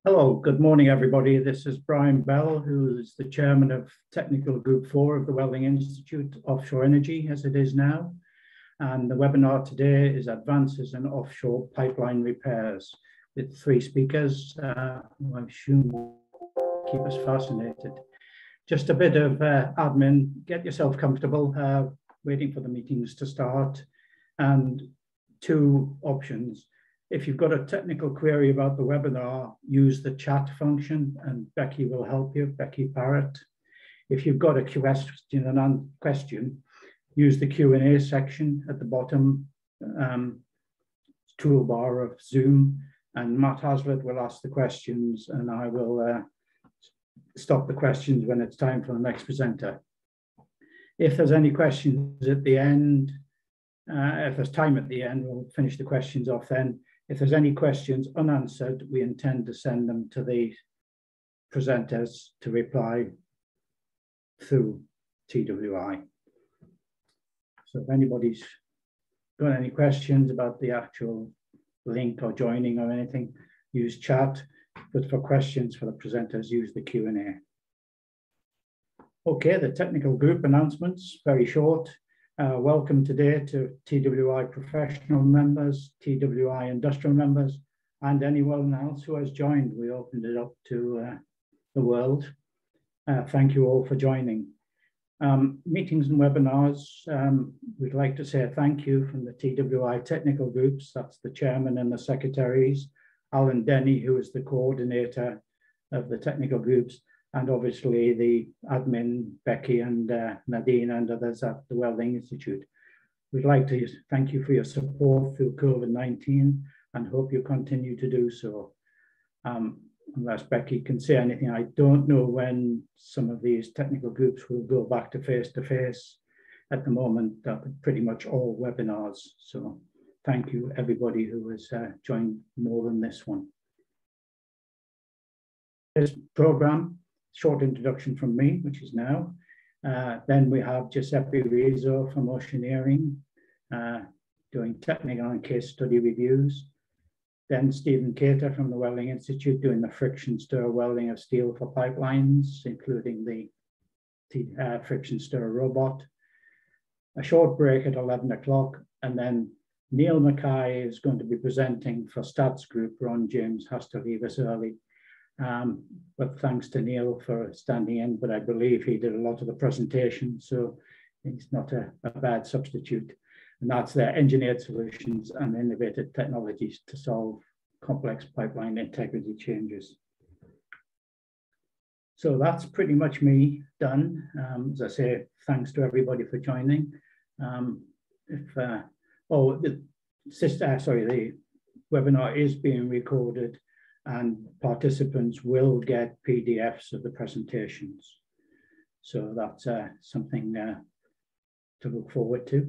Hello, good morning, everybody. This is Brian Bell, who is the chairman of Technical Group 4 of the Welding Institute, Offshore Energy, as it is now. And the webinar today is Advances in Offshore Pipeline Repairs, with 3 speakers, who I'm sure will keep us fascinated. Just a bit of admin, get yourself comfortable, waiting for the meetings to start, and 2 options. If you've got a technical query about the webinar, use the chat function and Becky will help you, Becky Parrott. If you've got a question, use the Q&A section at the bottom toolbar of Zoom, and Matt Hazlitt will ask the questions and I will stop the questions when it's time for the next presenter. If there's any questions at the end, if there's time at the end, we'll finish the questions off then. If there's any questions unanswered, we intend to send them to the presenters to reply through TWI. So if anybody's got any questions about the actual link or joining or anything, use chat. But for questions for the presenters, use the Q&A. Okay, the technical group announcements, very short. Welcome today to TWI professional members, TWI industrial members, and anyone else who has joined. We opened it up to the world. Thank you all for joining. Meetings and webinars, we'd like to say a thank you from the TWI technical groups. That's the chairman and the secretaries, Alan Denny, who is the coordinator of the technical groups, and obviously the admin, Becky and Nadine and others at the Welding Institute. We'd like to thank you for your support through COVID-19 and hope you continue to do so. Unless Becky can say anything, I don't know when some of these technical groups will go back to face-to-face. At the moment, pretty much all webinars. So thank you everybody who has joined more than this one. This program, short introduction from me, which is now. Then we have Giuseppe Rizzo from Oceaneering, doing technical and case study reviews. Then Stephen Cater from the Welding Institute doing the friction stir welding of steel for pipelines, including the friction stir robot. A short break at 11 o'clock, and then Neil Mackay is going to be presenting for Stats Group. Ron James has to leave us early. But thanks to Neil for standing in, but I believe he did a lot of the presentation, so he's not a bad substitute. And that's their engineered solutions and innovative technologies to solve complex pipeline integrity changes. So that's pretty much me done. As I say, thanks to everybody for joining. The webinar is being recorded, and participants will get PDFs of the presentations. So that's something to look forward to.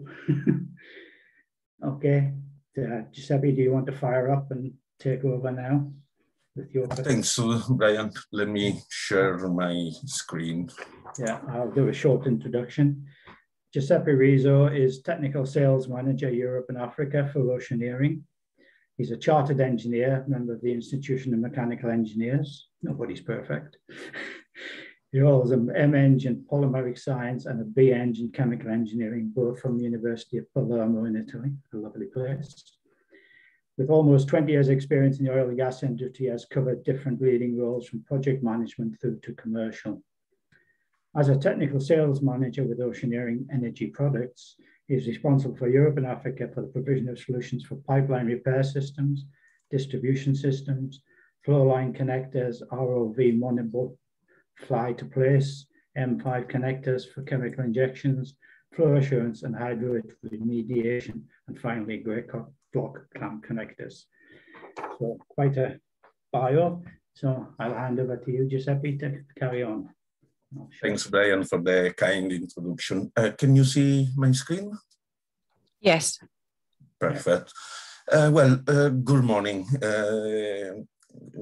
Okay, Giuseppe, do you want to fire up and take over now with your Thanks, Brian. Let me share my screen. Yeah, I'll do a short introduction. Giuseppe Rizzo is Technical Sales Manager, Europe and Africa for Oceaneering. He's a chartered engineer, member of the Institution of Mechanical Engineers. Nobody's perfect. He holds an M.Eng in polymeric science and a B.Eng in chemical engineering, both from the University of Palermo in Italy, a lovely place. With almost 20 years experience in the oil and gas industry, he has covered different leading roles from project management through to commercial. As a technical sales manager with Oceaneering Energy Products, he is responsible for Europe and Africa for the provision of solutions for pipeline repair systems, distribution systems, flow line connectors, ROV monoblock fly to place, M5 connectors for chemical injections, flow assurance and hydraulic remediation, and finally grey block clamp connectors. So quite a bio. So I'll hand over to you, Giuseppe, to carry on. Thanks, Brian, for the kind introduction. Can you see my screen? Yes. Perfect. Good morning.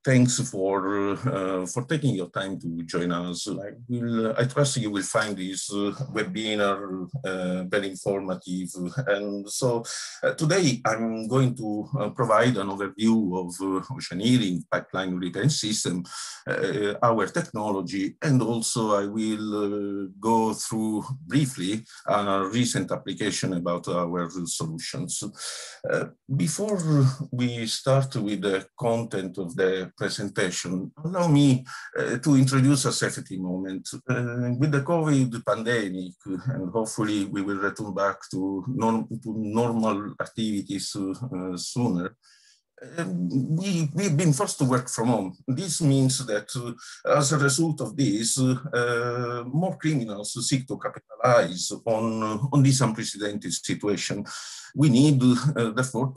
thanks for taking your time to join us. I trust you will find this webinar very informative. And so today I'm going to provide an overview of oceaneering, pipeline repair system, our technology, and also I will go through briefly a recent application about our solutions. Before we start with the content of the presentation, allow me to introduce a safety moment. With the COVID pandemic, and hopefully we will return back to normal activities sooner, we've been forced to work from home. This means that as a result of this, more criminals seek to capitalize on this unprecedented situation. We need, therefore,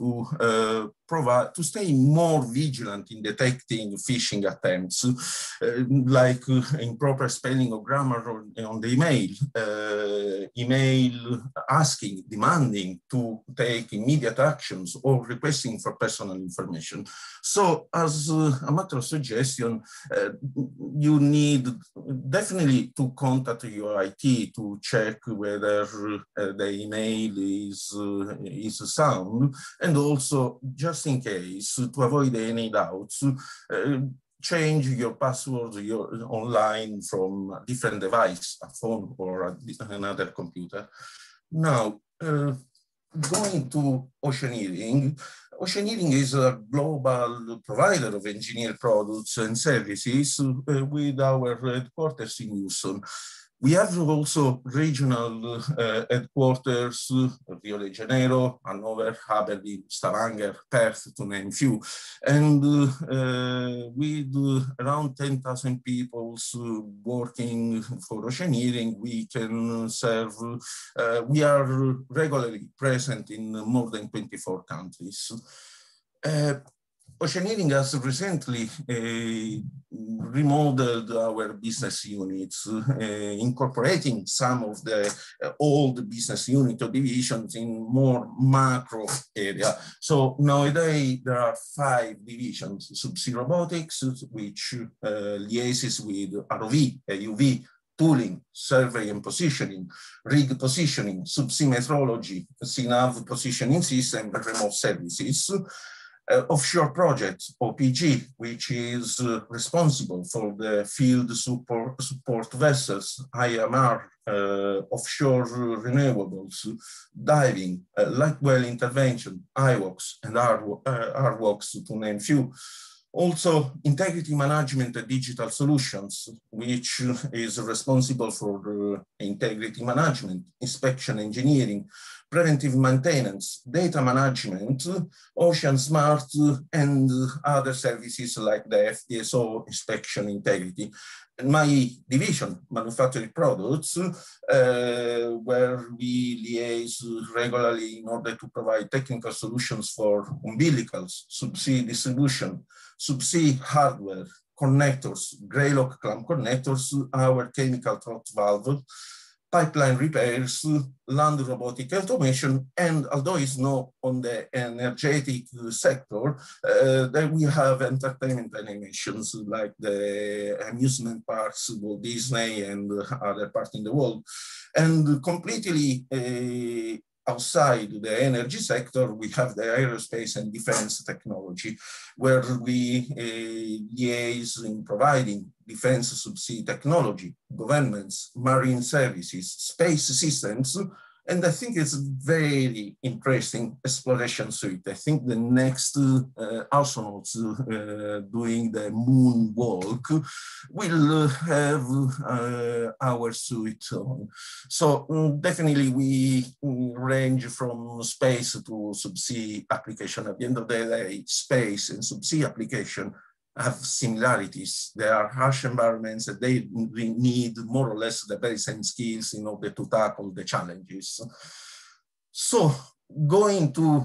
to stay more vigilant in detecting phishing attempts, like improper spelling or grammar on the email asking, demanding to take immediate actions or requesting for personal information. So as a matter of suggestion, you need definitely to contact your IT to check whether the email is sound, and also just in case, to avoid any doubts, change your password online from a different device, a phone or another computer. Now, going to oceaneering. Oceaneering is a global provider of engineered products and services with our headquarters in Houston. We have also regional headquarters, Rio de Janeiro, Hanover, Aberdeen, Stavanger, Perth, to name a few. And with around 10,000 people working for oceaneering, we can serve, we are regularly present in more than 24 countries. Oceaneering has recently remodeled our business units, incorporating some of the old business unit or divisions in more macro area. So nowadays there are 5 divisions: subsea robotics, which liaises with ROV, AUV, tooling, survey and positioning, rig positioning, subsea metrology, SINAV positioning system, and remote services. Offshore projects, OPG, which is responsible for the field support vessels, IMR, offshore renewables, diving, light well intervention, IWOX, and RWOX, to name a few. Also, integrity management and digital solutions, which is responsible for integrity management, inspection engineering, preventive maintenance, data management, Ocean Smart, and other services like the FPSO inspection integrity. And my division, manufacturing products, where we liaise regularly in order to provide technical solutions for umbilicals, subsea distribution, subsea hardware, connectors, Greylock clamp connectors, our chemical throat valve, pipeline repairs, land robotic automation, and although it's not on the energetic sector, then we have entertainment animations like the amusement parks, Walt Disney and other parts in the world. And completely outside the energy sector, we have the aerospace and defense technology, where we liaise in providing defense subsea technology, governments, marine services, space systems, and I think it's a very interesting exploration suite. I think the next astronauts doing the moonwalk will have our suite on. So definitely we range from space to subsea application. At the end of the day, space and subsea application have similarities. They are harsh environments and they need more or less the very same skills in order to tackle the challenges. So going to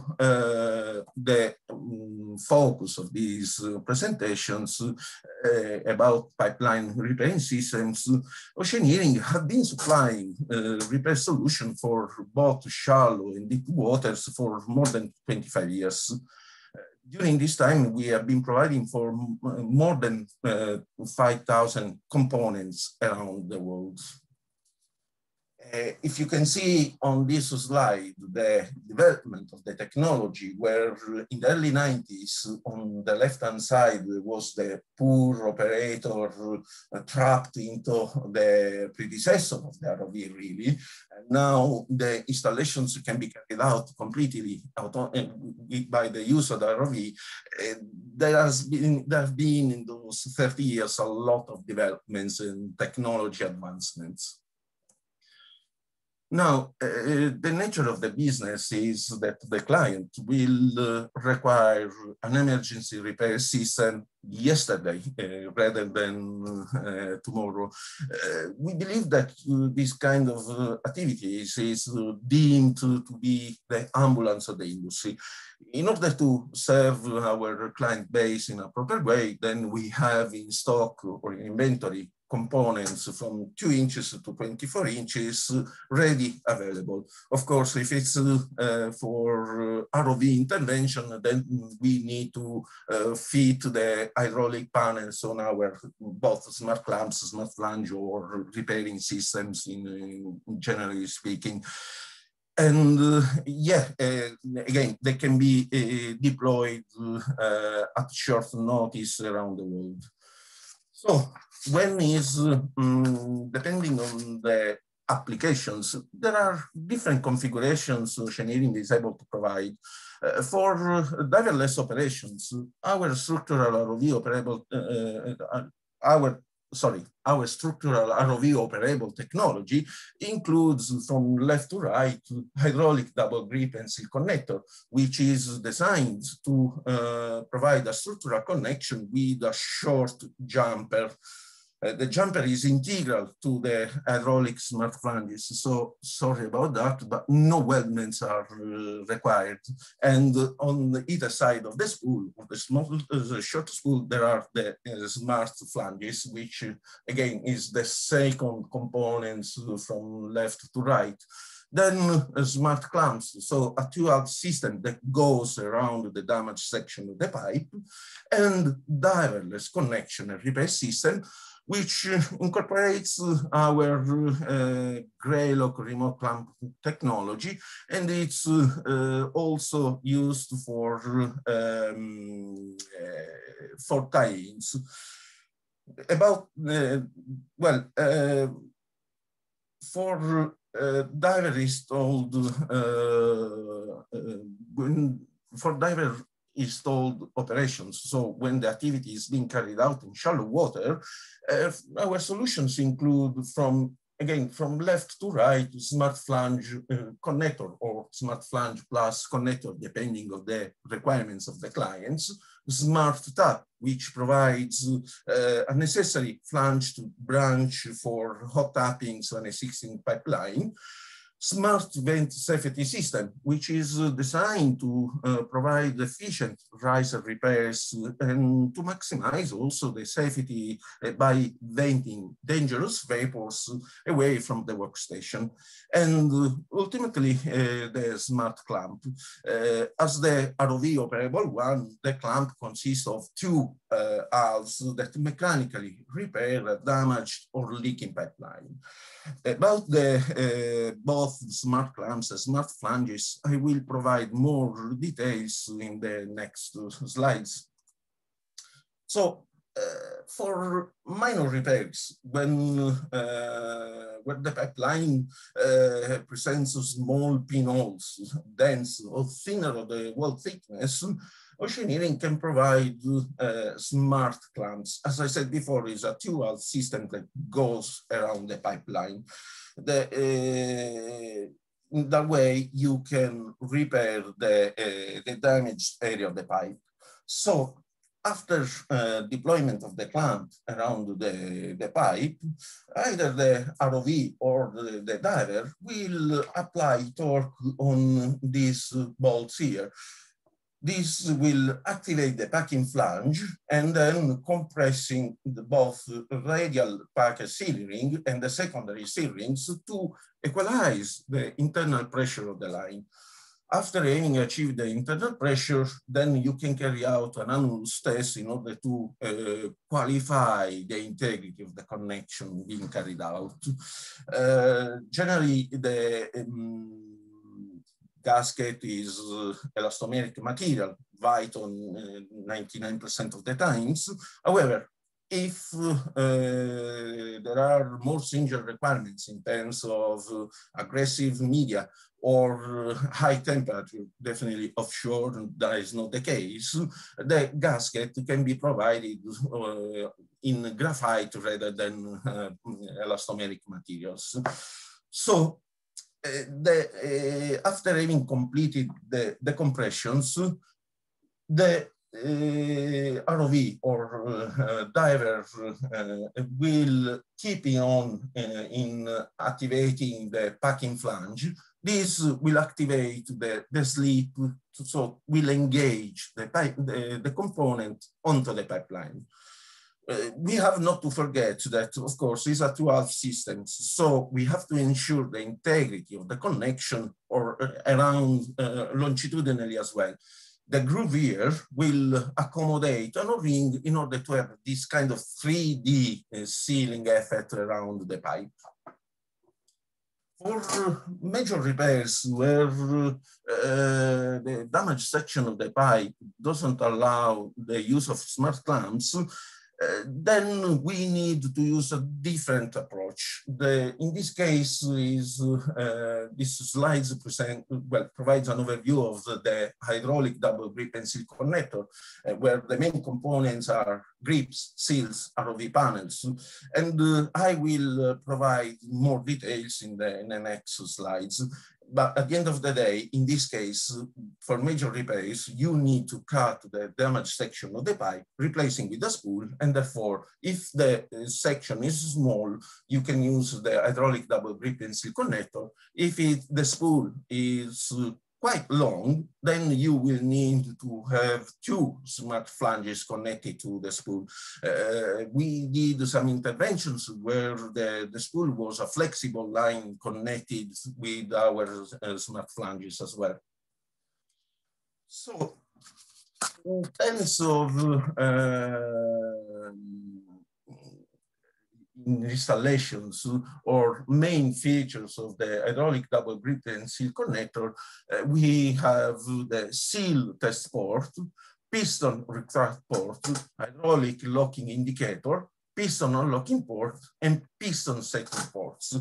the focus of these presentations about pipeline repair systems, Oceaneering have been supplying repair solutions for both shallow and deep waters for more than 25 years. during this time, we have been providing for more than 5,000 components around the world. If you can see on this slide, the development of the technology, where in the early 90s, on the left-hand side was the poor operator trapped into the predecessor of the ROV, really. And now the installations can be carried out completely by the use of the ROV. There have been in those 30 years a lot of developments and technology advancements. Now, the nature of the business is that the client will require an emergency repair system yesterday rather than tomorrow. We believe that this kind of activities is deemed to be the ambulance of the industry. In order to serve our client base in a proper way, then we have in stock or in inventory components from 2 inches to 24 inches ready available. Of course, if it's for ROV intervention, then we need to fit the hydraulic panels on our both smart clamps, smart flange, or repairing systems, in generally speaking. And again, they can be deployed at short notice around the world. So when is, depending on the applications, there are different configurations Oceaneering is able to provide. For diverless operations, our structural ROV operable technology includes from left to right hydraulic double grip and seal connector, which is designed to provide a structural connection with a short jumper. The jumper is integral to the hydraulic smart flanges, so sorry about that, but no weldments are required. And on either side of the spool, of the short spool, there are the smart flanges, which again is the second component from left to right. Then smart clamps, so a dual system that goes around the damaged section of the pipe, and diverless connection and repair system, which incorporates our Greylock remote clamp technology, and it's also used for tie-ins. About, for diver installed, for diver installed operations. So when the activity is being carried out in shallow water, our solutions include from left to right, smart flange connector or smart flange plus connector, depending on the requirements of the clients, smart tap, which provides a necessary flange to branch for hot tappings on a 16 pipeline, smart vent safety system, which is designed to provide efficient riser repairs and to maximize also the safety by venting dangerous vapors away from the workstation. And ultimately, the smart clamp. As the ROV operable one, the clamp consists of 2 valves that mechanically repair a damaged or leaking pipeline. About the both smart clamps and smart flanges, I will provide more details in the next slides. So for minor repairs, when the pipeline presents small pinholes, dense or thinner of the wall thickness, Oceaneering can provide smart clamps. As I said before, is a dual system that goes around the pipeline. In that way, you can repair the damaged area of the pipe. So after deployment of the clamp around the pipe, either the ROV or the diver will apply torque on these bolts here. This will activate the packing flange and then compressing both radial packet seal ring and the secondary seal rings to equalize the internal pressure of the line. after having achieved the internal pressure, then you can carry out an annulus test in order to qualify the integrity of the connection being carried out. Generally, the gasket is elastomeric material, white on 99% of the times. However, if there are more stringent requirements in terms of aggressive media or high temperature, definitely offshore, that is not the case, the gasket can be provided in graphite rather than elastomeric materials. So after having completed the compressions, the ROV or diver will keep on in activating the packing flange. This will activate the sleep, so will engage the component onto the pipeline. We have not to forget that, of course, these are two-half systems, so we have to ensure the integrity of the connection or around longitudinally as well. The groove here will accommodate an O-ring in order to have this kind of 3D sealing effect around the pipe. For major repairs where the damaged section of the pipe doesn't allow the use of smart clamps, then we need to use a different approach. In this case, this slide provides an overview of the hydraulic double grip and seal connector, where the main components are grips, seals, ROV panels. And I will provide more details in the next slides. But at the end of the day, in this case, for major repairs, you need to cut the damaged section of the pipe, replacing with a spool, and therefore, if the section is small, you can use the hydraulic double grip and seal connector. If the spool is quite long, then you will need to have two smart flanges connected to the spool. We did some interventions where the spool was a flexible line connected with our smart flanges as well. So, in terms of installations or main features of the hydraulic double grip and seal connector, we have the seal test port, piston retract port, hydraulic locking indicator, piston unlocking port, and piston setting ports.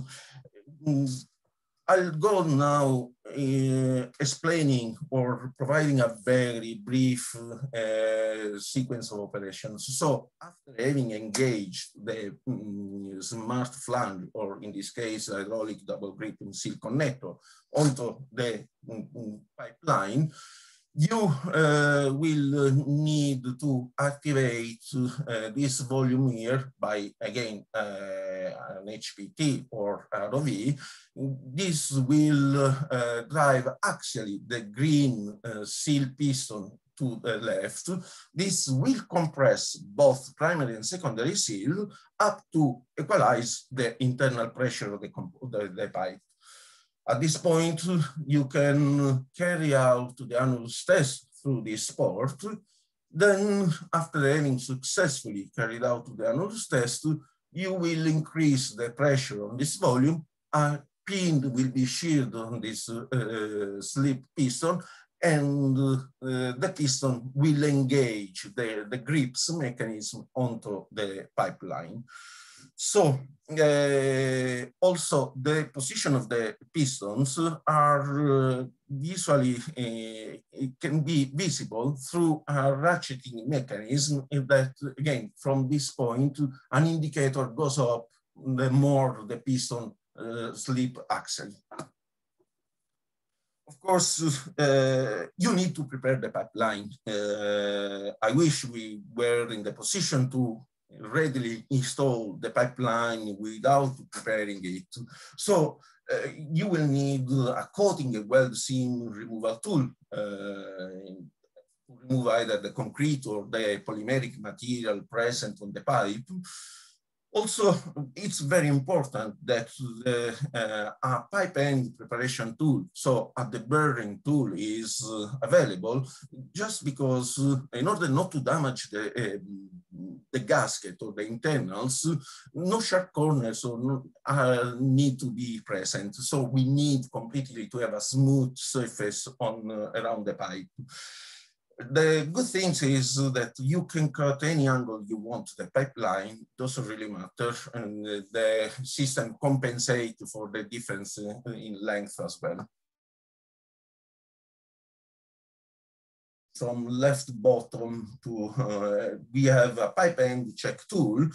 I'll go now explaining or providing a very brief sequence of operations. So after having engaged the smart flange, or in this case, hydraulic double grip and seal connector onto the pipeline, you will need to activate this volume here by, again, an HPT or ROV. This will drive axially the green seal piston to the left. This will compress both primary and secondary seal up to equalize the internal pressure of the pipe. At this point, you can carry out the annulus test through this port. Then, after having successfully carried out the annulus test, you will increase the pressure on this volume. A pin will be sheared on this slip piston, and the piston will engage the grips mechanism onto the pipeline. So also the position of the pistons are visually, it can be visible through a ratcheting mechanism that, again, from this point, an indicator goes up the more the piston slip axle. Of course, you need to prepare the pipeline. I wish we were in the position to readily install the pipeline without preparing it. So you will need a coating and weld seam removal tool to remove either the concrete or the polymeric material present on the pipe. Also, it's very important that a pipe end preparation tool, so a deburring tool, is available, just because in order not to damage the gasket or the internals, no sharp corners or no, need to be present. So we need completely to have a smooth surface on around the pipe. The good thing is that you can cut any angle you want to the pipeline, doesn't really matter, and the system compensates for the difference in length as well. From left bottom to, we have a pipe end check tool.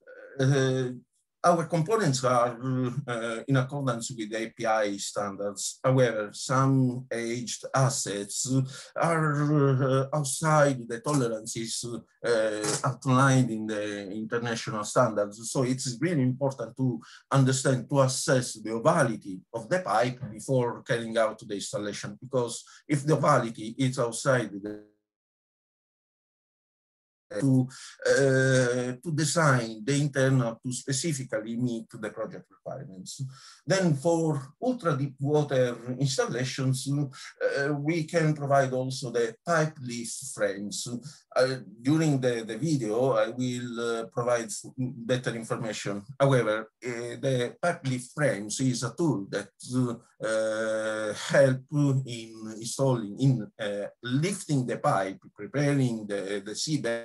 Our components are in accordance with the API standards. However, some aged assets are outside the tolerances outlined in the international standards. So it's really important to understand, to assess the ovality of the pipe before carrying out the installation, because if the ovality is outside to design the internal to specifically meet the project requirements. Then for ultra deep water installations, we can provide also the pipe lift frames. During the video, I will provide better information. However, the pipe lift frames is a tool that help in installing, in lifting the pipe, preparing the seabed,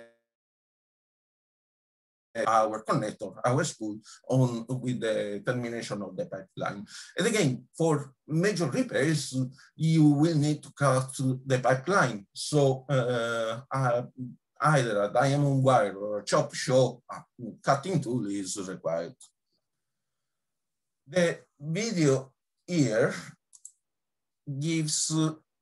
our connector, our spool, on with the termination of the pipeline. And again, for major repairs, you will need to cut the pipeline. So either a diamond wire or a chop shop cutting tool is required. The video here gives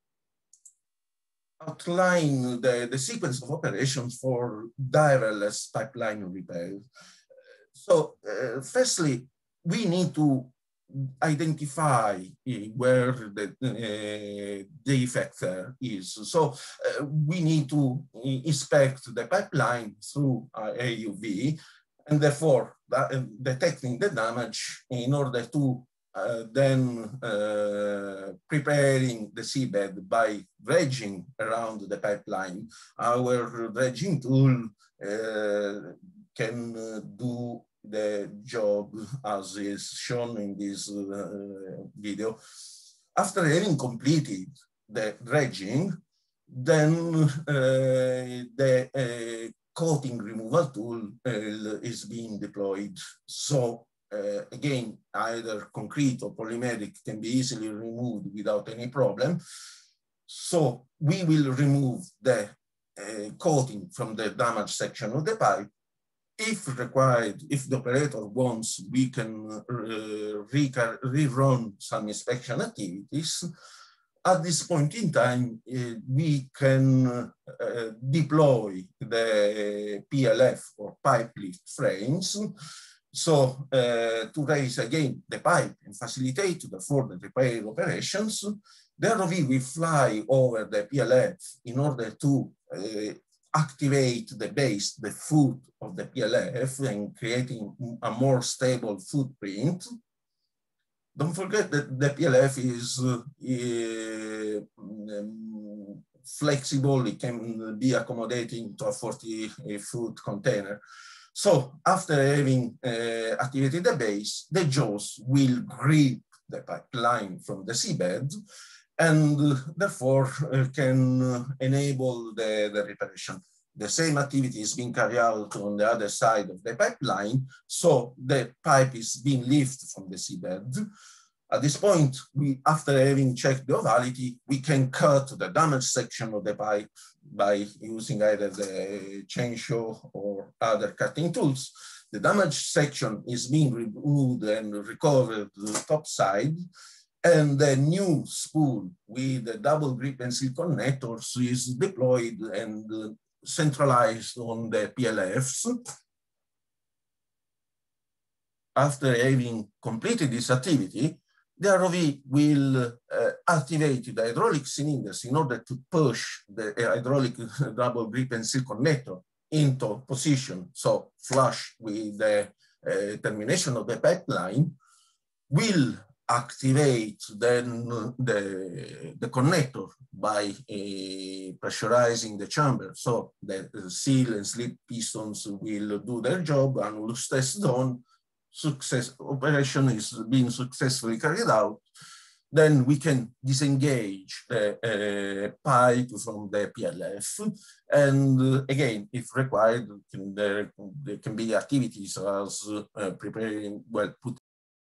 outline the sequence of operations for diverless pipeline repair. So firstly, we need to identify where the defect is. So we need to inspect the pipeline through AUV, and therefore detecting the damage in order to then preparing the seabed by dredging around the pipeline. Our dredging tool can do the job as is shown in this video. After having completed the dredging, then the coating removal tool is being deployed. So again, either concrete or polymeric can be easily removed without any problem. So we will remove the coating from the damaged section of the pipe. If required, if the operator wants, we can rerun some inspection activities. At this point in time, we can deploy the PLF or pipe lift frames. So to raise again the pipe and facilitate the further repair operations, the ROV will fly over the PLF in order to activate the base, the foot of the PLF, and creating a more stable footprint. Don't forget that the PLF is flexible. It can be accommodating to a 40-foot container. So after having activated the base, the jaws will grip the pipeline from the seabed, and therefore can enable the reparation. The same activity is being carried out on the other side of the pipeline, so the pipe is being lifted from the seabed. At this point, after having checked the ovality, we can cut the damaged section of the pipe by using either the chainsaw or other cutting tools. The damaged section is being removed and recovered to the top side, and the new spool with the double grip and seal connectors is deployed and centralized on the PLFs. After having completed this activity, the ROV will activate the hydraulic cylinders in order to push the hydraulic double grip and seal connector into position, so flush with the termination of the pipeline will activate then the connector by pressurizing the chamber. So the seal and slip pistons will do their job, and once that's done, operation is being successfully carried out, then we can disengage the pipe from the PLF. And again, if required, there can be activities as preparing, well, put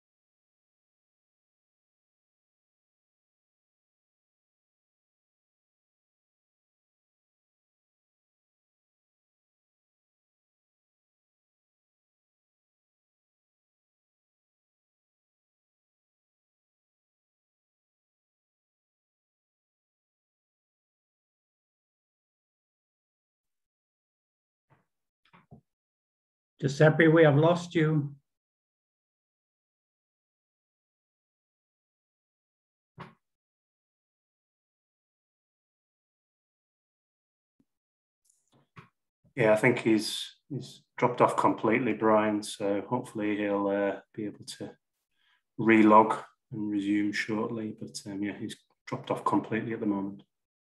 Giuseppe, we have lost you. Yeah, I think he's dropped off completely, Brian. So hopefully he'll be able to relog and resume shortly. But yeah, he's dropped off completely at the moment.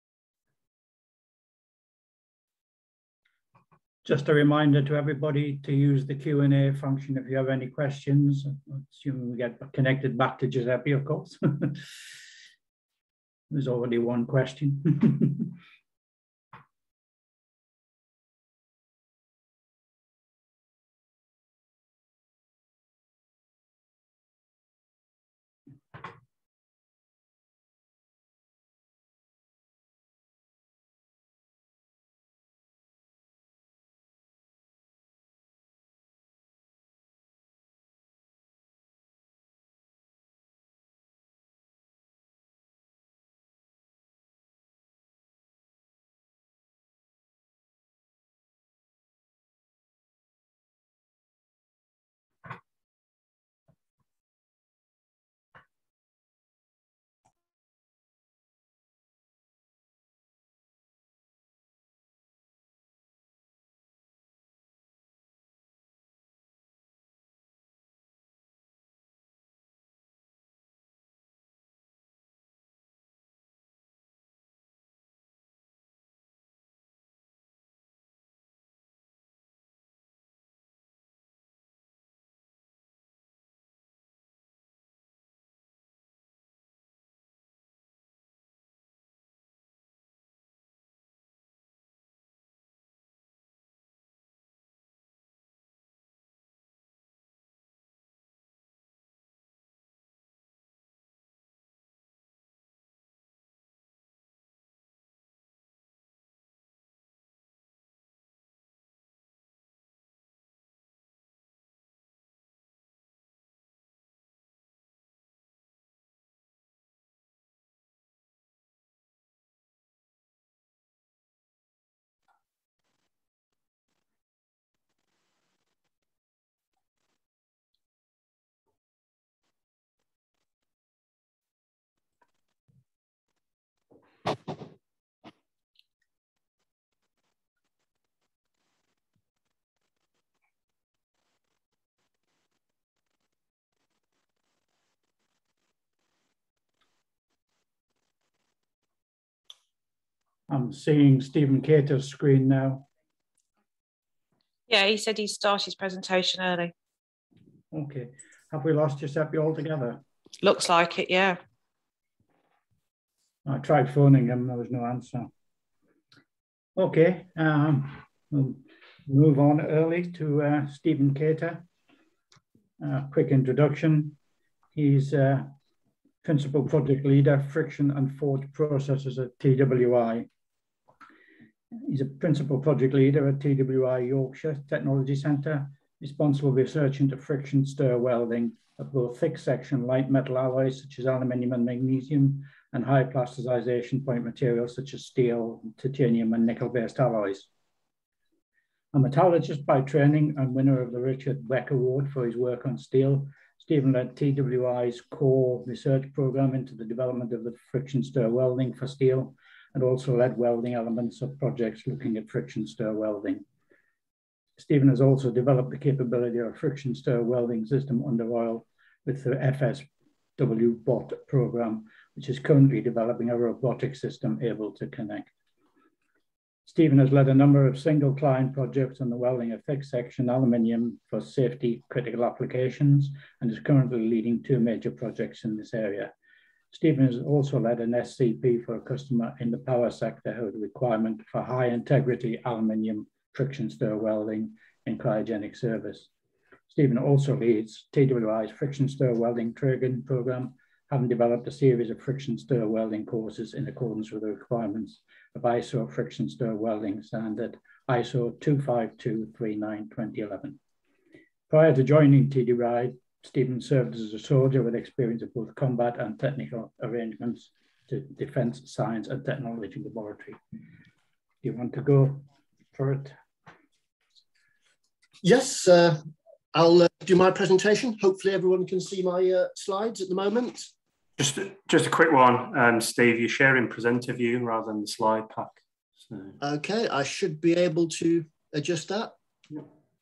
Just a reminder to everybody to use the Q&A function if you have any questions. Assuming we get connected back to Giuseppe, of course. There's already one question. I'm seeing Stephen Cater's screen now. Yeah, he said he started his presentation early. Okay. Have we lost Giuseppe altogether? Looks like it, yeah. I tried phoning him, there was no answer. Okay, we'll move on early to Stephen Cater. Quick introduction. He's Principal Project Leader, Friction and Forged Processes at TWI. He's a Principal Project Leader at TWI Yorkshire Technology Centre, responsible for research into friction stir welding of both thick section light metal alloys such as aluminium and magnesium, and high plasticization point materials such as steel, titanium and nickel-based alloys. A metallurgist by training and winner of the Richard Weck Award for his work on steel, Stephen led TWI's core research program into the development of the friction stir welding for steel, and also led welding elements of projects looking at friction stir welding. Stephen has also developed the capability of a friction stir welding system under oil with the FSW bot program, which is currently developing a robotic system able to connect. Stephen has led a number of single client projects on the welding of thick section aluminium for safety critical applications and is currently leading 2 major projects in this area. Stephen has also led an SCP for a customer in the power sector who had a requirement for high integrity aluminium friction stir welding in cryogenic service. Stephen also leads TWI's friction stir welding training program, having developed a series of friction stir welding courses in accordance with the requirements of ISO friction stir welding standard ISO 25239-2011. Prior to joining TWI, Stephen served as a soldier with experience of both combat and technical arrangements to Defence Science and Technology Laboratory. Do you want to go for it? Yes, I'll do my presentation. Hopefully everyone can see my slides at the moment. Just a quick one, Steve, you're sharing presenter view rather than the slide pack. So. Okay, I should be able to adjust that. Yep.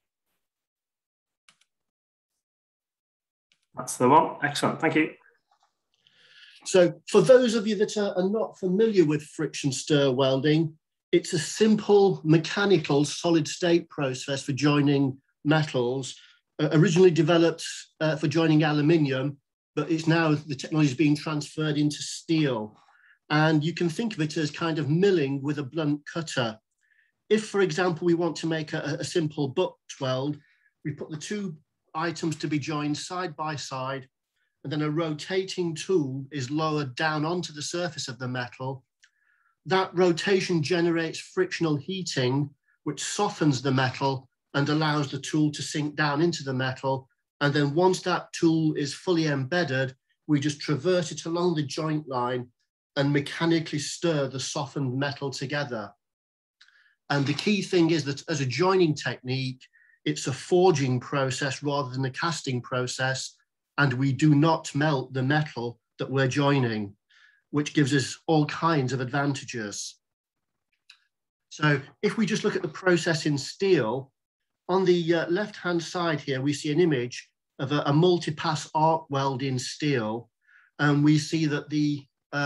That's the one. Excellent. Thank you. So for those of you that are not familiar with friction stir welding, it's a simple mechanical solid state process for joining metals, originally developed for joining aluminium, but it's now the technology is being transferred into steel. And you can think of it as kind of milling with a blunt cutter. If, for example, we want to make a simple butt weld, we put the 2 items to be joined side by side, and then a rotating tool is lowered down onto the surface of the metal. That rotation generates frictional heating, which softens the metal and allows the tool to sink down into the metal. And then once that tool is fully embedded, we just traverse it along the joint line and mechanically stir the softened metal together. And the key thing is that as a joining technique, it's a forging process rather than a casting process, and we do not melt the metal that we're joining, which gives us all kinds of advantages. So if we just look at the process in steel, on the left-hand side here, we see an image of a multi-pass arc weld in steel, and we see that the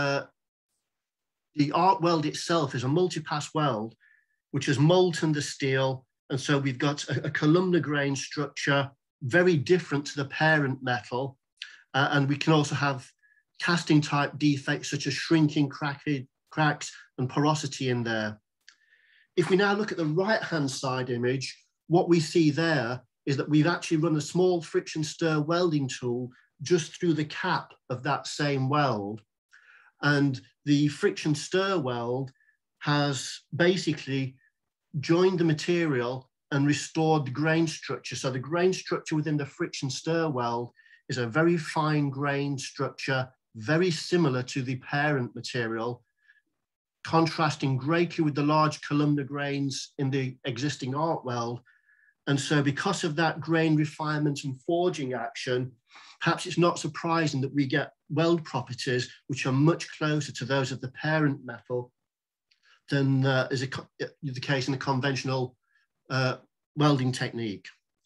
arc weld itself is a multi-pass weld, which has molten the steel. And so we've got a columnar grain structure, very different to the parent metal. And we can also have casting type defects such as shrinking, cracks and porosity in there. If we now look at the right-hand side image, what we see there is that we've actually run a small friction stir welding tool just through the cap of that same weld. And the friction stir weld has basically joined the material and restored the grain structure. So the grain structure within the friction stir weld is a very fine grain structure, very similar to the parent material, contrasting greatly with the large columnar grains in the existing arc weld. And so because of that grain refinement and forging action, perhaps it's not surprising that we get weld properties which are much closer to those of the parent metal than is the case in the conventional welding technique.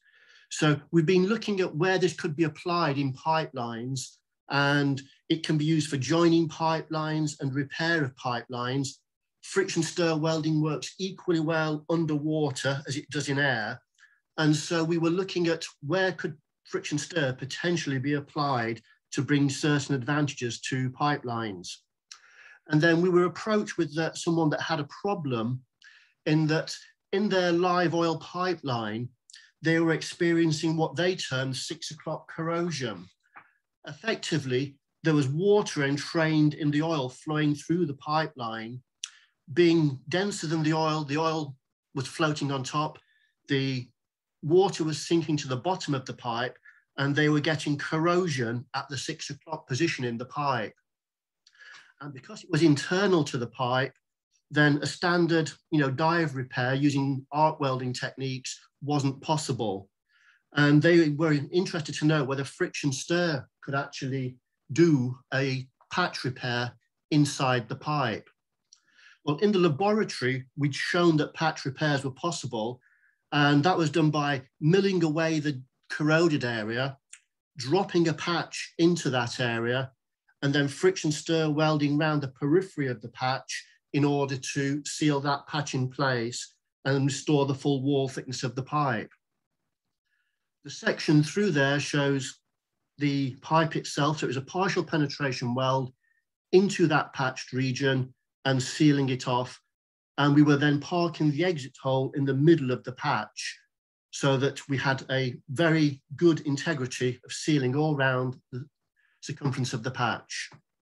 So we've been looking at where this could be applied in pipelines, and it can be used for joining pipelines and repair of pipelines. Friction stir welding works equally well underwater as it does in air. And so we were looking at where could friction stir potentially be applied to bring certain advantages to pipelines. And then we were approached with someone that had a problem in that in their live oil pipeline, they were experiencing what they termed 6 o'clock corrosion. Effectively, there was water entrained in the oil flowing through the pipeline. Being denser than the oil was floating on top, the water was sinking to the bottom of the pipe, and they were getting corrosion at the 6 o'clock position in the pipe. And because it was internal to the pipe, then a standard dive repair using arc welding techniques wasn't possible. And they were interested to know whether friction stir could actually do a patch repair inside the pipe. Well, in the laboratory, we'd shown that patch repairs were possible. And that was done by milling away the corroded area, dropping a patch into that area, and then friction stir welding around the periphery of the patch in order to seal that patch in place and restore the full wall thickness of the pipe. The section through there shows the pipe itself. So it was a partial penetration weld into that patched region and sealing it off. And we were then parking the exit hole in the middle of the patch so that we had a very good integrity of sealing all around the circumference of the patch.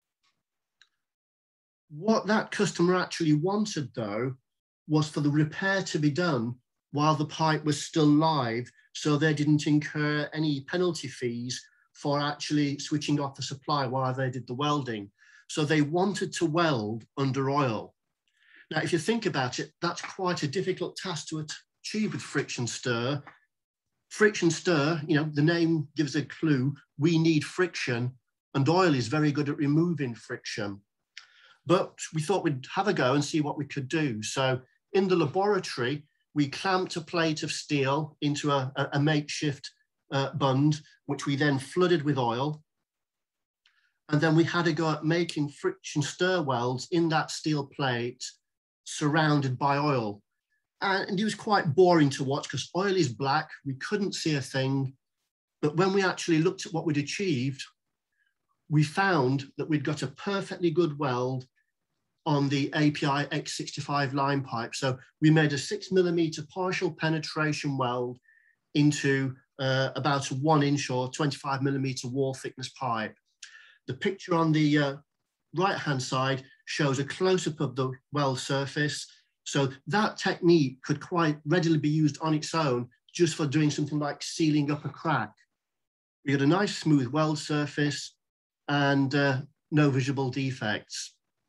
What that customer actually wanted, though, was for the repair to be done while the pipe was still live, so they didn't incur any penalty fees for actually switching off the supply while they did the welding. So they wanted to weld under oil. Now, if you think about it, that's quite a difficult task to achieve with friction stir. Friction stir, you know, the name gives a clue. We need friction, and oil is very good at removing friction. But we thought we'd have a go and see what we could do. So in the laboratory, we clamped a plate of steel into a makeshift bund, which we then flooded with oil. And then we had a go at making friction stir welds in that steel plate surrounded by oil. And it was quite boring to watch because oil is black. We couldn't see a thing. But when we actually looked at what we'd achieved, we found that we'd got a perfectly good weld on the API X65 line pipe. So we made a 6mm partial penetration weld into about a 1-inch or 25mm wall thickness pipe. The picture on the right-hand side shows a close-up of the weld surface. So that technique could quite readily be used on its own just for doing something like sealing up a crack. We had a nice smooth weld surface and no visible defects.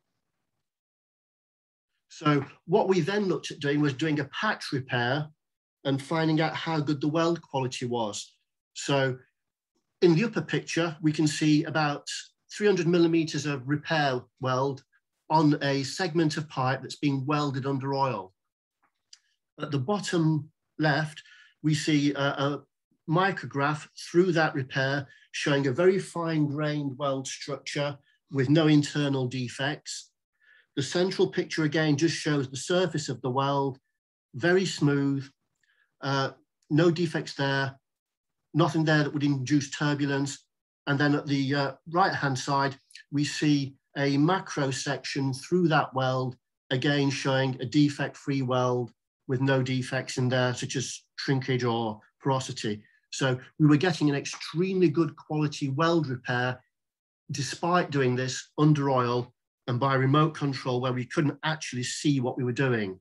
So what we then looked at doing was doing a patch repair and finding out how good the weld quality was. So in the upper picture, we can see about 300mm of repair weld on a segment of pipe that's being welded under oil. At the bottom left, we see a micrograph through that repair showing a very fine-grained weld structure with no internal defects. The central picture again just shows the surface of the weld, very smooth, no defects there, nothing there that would induce turbulence. And then at the right-hand side, we see a macro section through that weld, again showing a defect-free weld with no defects in there, such as shrinkage or porosity. So we were getting an extremely good quality weld repair, despite doing this under oil and by remote control where we couldn't actually see what we were doing.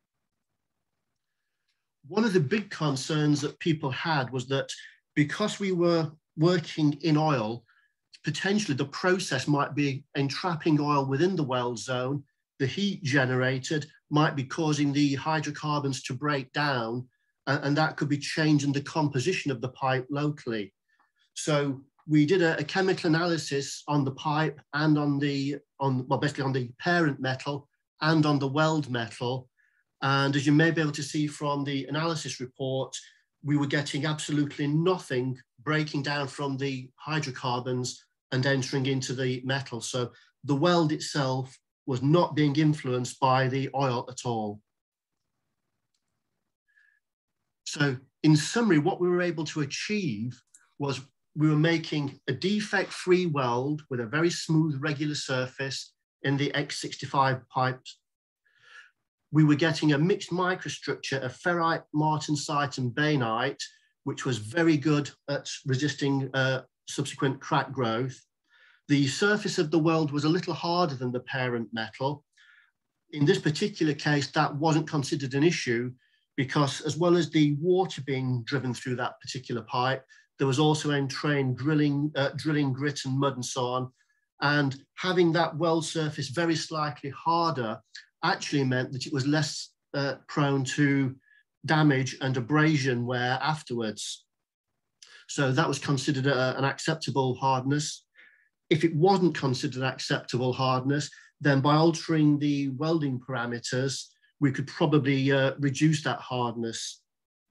One of the big concerns that people had was that because we were working in oil, potentially the process might be entrapping oil within the weld zone. The heat generated might be causing the hydrocarbons to break down, and that could be changing the composition of the pipe locally. So we did a chemical analysis on the pipe and basically on the parent metal and on the weld metal. And as you may be able to see from the analysis report, we were getting absolutely nothing breaking down from the hydrocarbons and entering into the metal. So the weld itself was not being influenced by the oil at all. So in summary, what we were able to achieve was we were making a defect-free weld with a very smooth, regular surface in the X65 pipes. We were getting a mixed microstructure of ferrite, martensite, and bainite, which was very good at resisting subsequent crack growth. The surface of the weld was a little harder than the parent metal. In this particular case, that wasn't considered an issue because as well as the water being driven through that particular pipe, there was also entrained drilling grit and mud and so on. And having that weld surface very slightly harder actually meant that it was less prone to damage and abrasion wear afterwards. So that was considered an acceptable hardness. If it wasn't considered acceptable hardness, then by altering the welding parameters, we could probably reduce that hardness.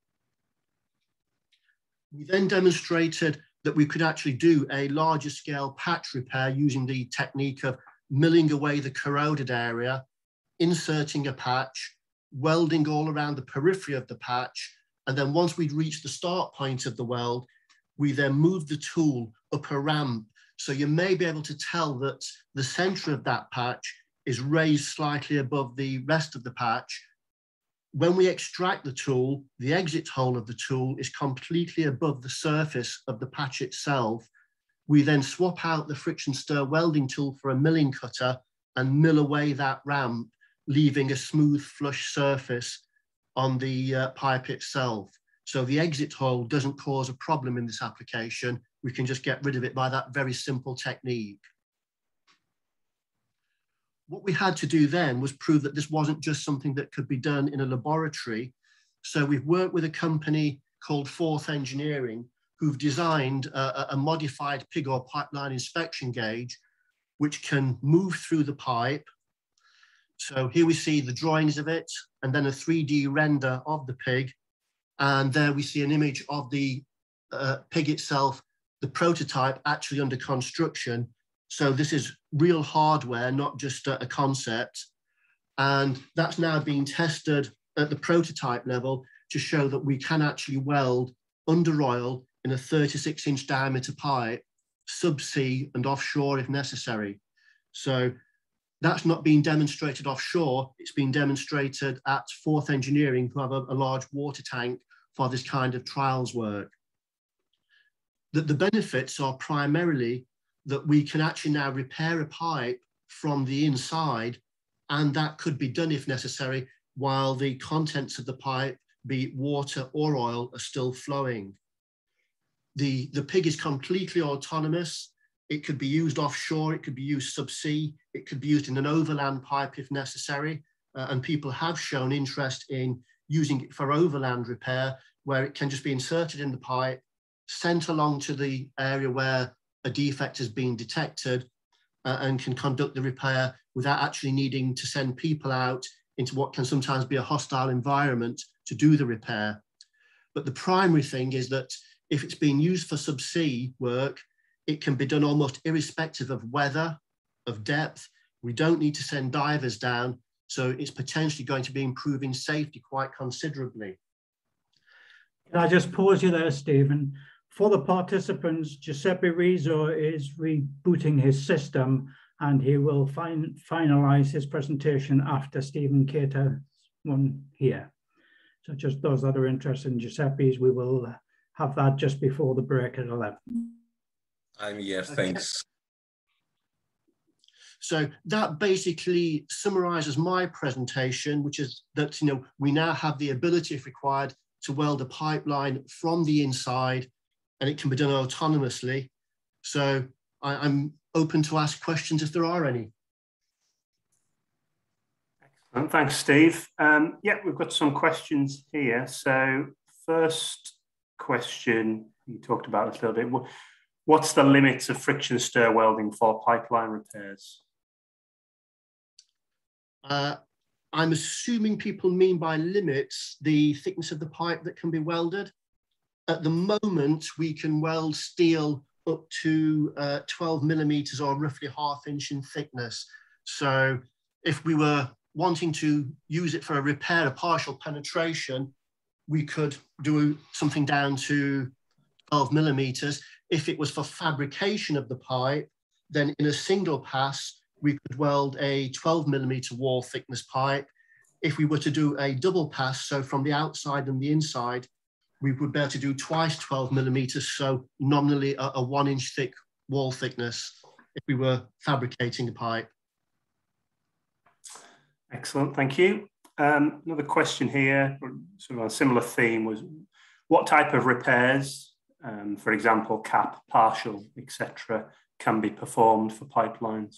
We then demonstrated that we could actually do a larger scale patch repair using the technique of milling away the corroded area, inserting a patch, welding all around the periphery of the patch. And then once we'd reached the start point of the weld, we then moved the tool up a ramp. So you may be able to tell that the center of that patch is raised slightly above the rest of the patch. When we extract the tool, the exit hole of the tool is completely above the surface of the patch itself. We then swap out the friction stir welding tool for a milling cutter and mill away that ramp, leaving a smooth flush surface on the pipe itself. So the exit hole doesn't cause a problem in this application. We can just get rid of it by that very simple technique. What we had to do then was prove that this wasn't just something that could be done in a laboratory. So we've worked with a company called Fourth Engineering, who've designed a modified pig or pipeline inspection gauge, which can move through the pipe. So here we see the drawings of it, and then a 3D render of the pig. And there we see an image of the pig itself, the prototype actually under construction. So this is real hardware, not just a concept. And that's now being tested at the prototype level to show that we can actually weld under oil in a 36-inch diameter pipe, subsea and offshore if necessary. So that's not being demonstrated offshore. It's being demonstrated at Fourth Engineering, who have a large water tank for this kind of trials work. The benefits are primarily that we can actually now repair a pipe from the inside, and that could be done if necessary while the contents of the pipe, be it water or oil, are still flowing. The pig is completely autonomous. It could be used offshore, it could be used subsea, it could be used in an overland pipe if necessary, and people have shown interest in using it for overland repair, where it can just be inserted in the pipe, sent along to the area where a defect has been detected, and can conduct the repair without actually needing to send people out into what can sometimes be a hostile environment to do the repair. But the primary thing is that if it's being used for subsea work, it can be done almost irrespective of weather, of depth. We don't need to send divers down, so it's potentially going to be improving safety quite considerably. Can I just pause you there, Stephen? For the participants, Giuseppe Rizzo is rebooting his system, and he will finalize his presentation after Stephen Cater's one here. So just those that are interested in Giuseppe's, we will have that just before the break at 11. I'm here, thanks. So that basically summarizes my presentation, which is that, you know, we now have the ability, if required, to weld a pipeline from the inside, and it can be done autonomously. So I'm open to ask questions if there are any. Excellent, thanks, Steve. Yeah, we've got some questions here. So first question, you talked about this a little bit. What's the limits of friction stir welding for pipeline repairs? I'm assuming people mean by limits the thickness of the pipe that can be welded. At the moment, we can weld steel up to 12 millimeters or roughly ½ inch in thickness. So if we were wanting to use it for a repair, a partial penetration, we could do something down to 12 millimeters. If it was for fabrication of the pipe, then in a single pass, we could weld a 12 millimeter wall thickness pipe. If we were to do a double pass, so from the outside and the inside, we would be able to do twice 12 millimeters, so nominally a 1 inch thick wall thickness if we were fabricating a pipe. Excellent, thank you. Another question here, sort of a similar theme, was what type of repairs, for example, cap, partial, etc., can be performed for pipelines?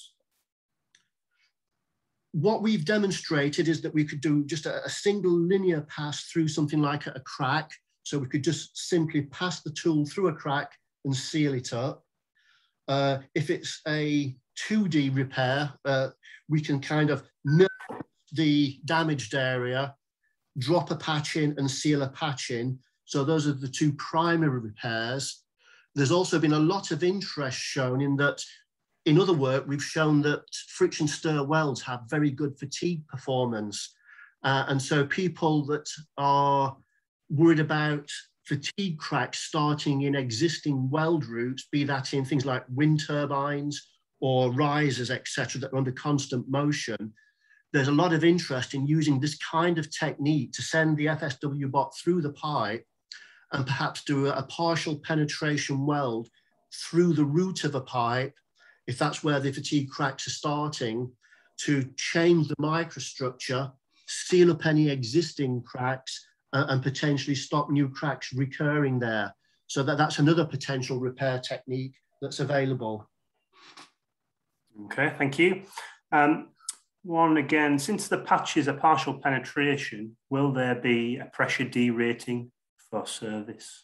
What we've demonstrated is that we could do just a single linear pass through something like a crack. So we could just simply pass the tool through a crack and seal it up. If it's a 2D repair, we can kind of mill the damaged area, drop a patch in and seal a patch in. So those are the two primary repairs. There's also been a lot of interest shown in that, in other work, we've shown that friction stir welds have very good fatigue performance. And so people that are worried about fatigue cracks starting in existing weld routes, be that in things like wind turbines or risers, etc., that are under constant motion, there's a lot of interest in using this kind of technique to send the FSW bot through the pipe and perhaps do a partial penetration weld through the root of a pipe, if that's where the fatigue cracks are starting, to change the microstructure, seal up any existing cracks, and potentially stop new cracks recurring there. So that's another potential repair technique that's available. Okay, thank you. One again, since the patch is a partial penetration, will there be a pressure derating for service?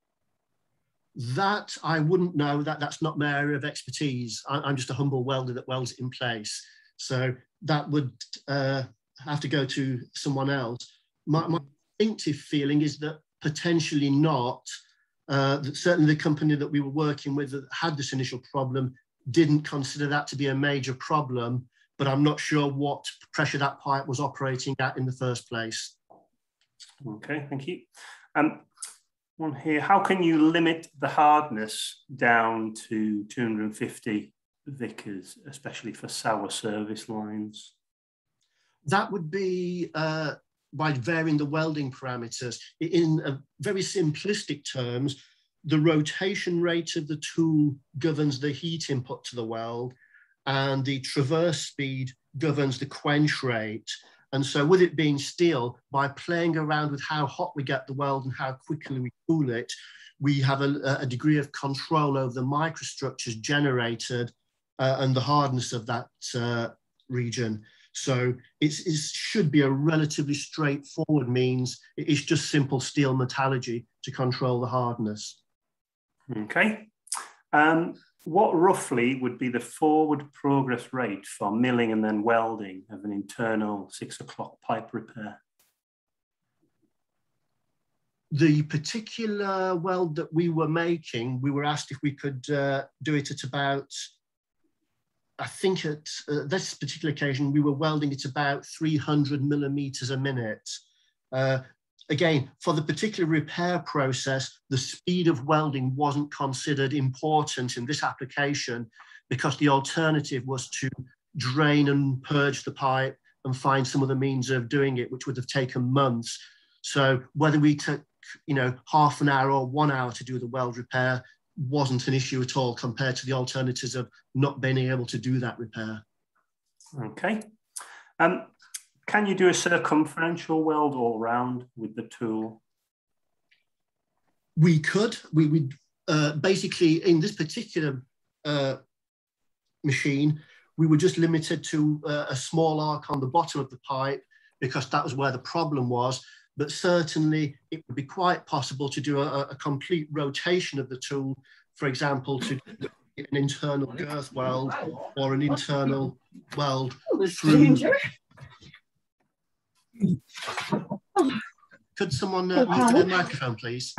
That I wouldn't know. That's not my area of expertise. I'm just a humble welder that welds it in place. So that would have to go to someone else. My instinctive feeling is that potentially not. That certainly the company that we were working with that had this initial problem didn't consider that to be a major problem, but I'm not sure what pressure that pipe was operating at in the first place. Okay, thank you. One here, how can you limit the hardness down to 250 Vickers, especially for sour service lines? That would be by varying the welding parameters. In very simplistic terms, the rotation rate of the tool governs the heat input to the weld, and the traverse speed governs the quench rate. And so with it being steel, by playing around with how hot we get the weld and how quickly we cool it, we have a degree of control over the microstructures generated and the hardness of that region. So it should be a relatively straightforward means. It's just simple steel metallurgy to control the hardness. Okay. What roughly would be the forward progress rate for milling and then welding of an internal 6 o'clock pipe repair? The particular weld that we were making, we were asked if we could do it at about, I think at this particular occasion, we were welding it about 300 millimeters a minute. Again, for the particular repair process, the speed of welding wasn't considered important in this application because the alternative was to drain and purge the pipe and find some other means of doing it, which would have taken months. So whether we took, half an hour or 1 hour to do the weld repair wasn't an issue at all compared to the alternatives of not being able to do that repair. Okay. Can you do a circumferential weld all round with the tool? We could. We would basically, in this particular machine, we were just limited to a small arc on the bottom of the pipe because that was where the problem was. But certainly it would be quite possible to do a complete rotation of the tool, for example, to do an internal girth weld or an internal weld through. Could someone mute their microphone, please?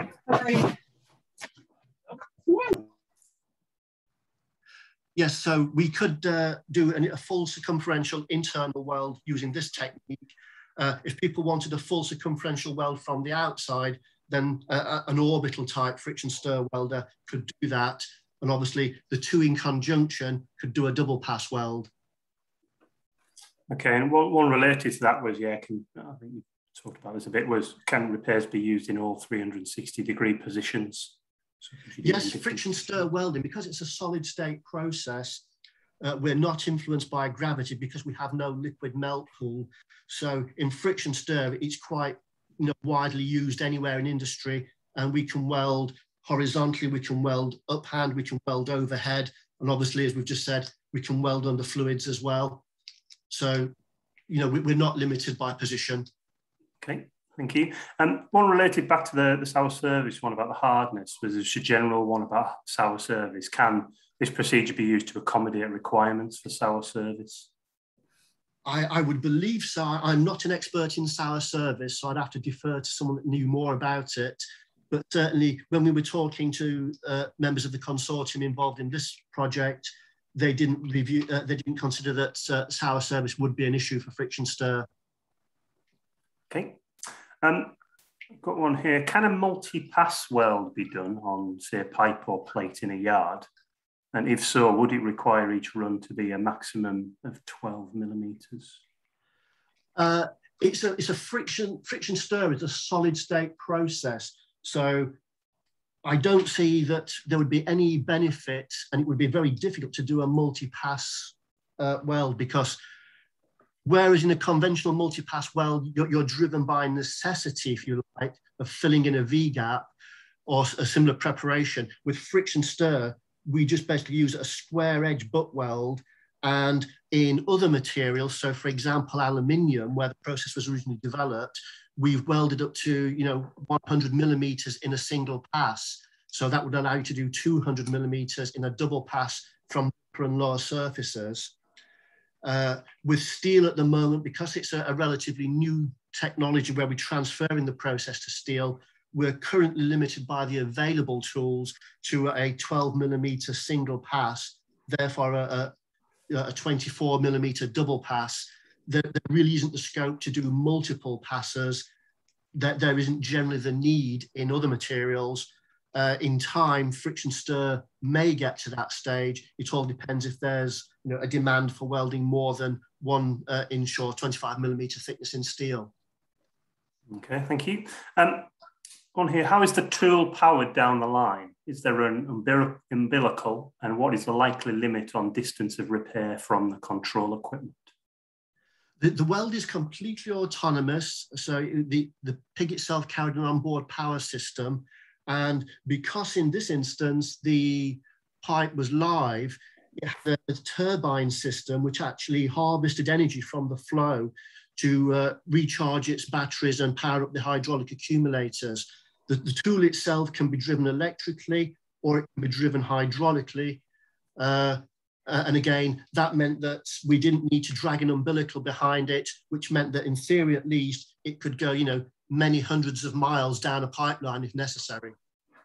Yes, so we could do a full circumferential internal weld using this technique. If people wanted a full circumferential weld from the outside, then an orbital type friction stir welder could do that. And obviously the two in conjunction could do a double pass weld. Okay, and one related to that was, I think you talked about this a bit, was can repairs be used in all 360-degree positions? So yes, friction stir welding, because it's a solid state process, we're not influenced by gravity because we have no liquid melt pool. So in friction stir, it's quite widely used anywhere in industry, and we can weld horizontally, we can weld uphand, we can weld overhead, and obviously, as we've just said, we can weld under fluids as well. So, we're not limited by position. Okay, thank you. One related back to the sour service, one about the hardness, was a general one about sour service. Can this procedure be used to accommodate requirements for sour service? I would believe so. I'm not an expert in sour service, so I'd have to defer to someone that knew more about it. but certainly when we were talking to members of the consortium involved in this project, they didn't consider that sour service would be an issue for friction stir. Okay. I've got one here. Can a multi-pass weld be done on, say, a pipe or plate in a yard? And if so, would it require each run to be a maximum of 12 millimeters? It's a friction stir is a solid state process. So I don't see that there would be any benefit, and it would be very difficult to do a multi-pass weld, because whereas in a conventional multi-pass weld, you're driven by necessity, if you like, of filling in a V-gap or a similar preparation. With friction stir, we just basically use a square edge butt weld. And in other materials, so for example, aluminium, where the process was originally developed, we've welded up to 100 millimeters in a single pass. So that would allow you to do 200 millimeters in a double pass from upper and lower surfaces. With steel at the moment, because it's a relatively new technology where we're transferring the process to steel, we're currently limited by the available tools to a 12 millimeter single pass, therefore a 24 millimeter double pass. There really isn't the scope to do multiple passes. That there isn't generally the need in other materials. In time, friction stir may get to that stage. It all depends if there's a demand for welding more than 1 inch or 25 millimeter thickness in steel. Okay, thank you. On here, how is the tool powered down the line? Is there an umbilical, and what is the likely limit on distance of repair from the control equipment? The weld is completely autonomous. So the pig itself carried an onboard power system. And because in this instance, the pipe was live, it had a turbine system which actually harvested energy from the flow to recharge its batteries and power up the hydraulic accumulators. The tool itself can be driven electrically or it can be driven hydraulically. And again, that meant that we didn't need to drag an umbilical behind it, which meant that in theory, at least, it could go, many hundreds of miles down a pipeline if necessary.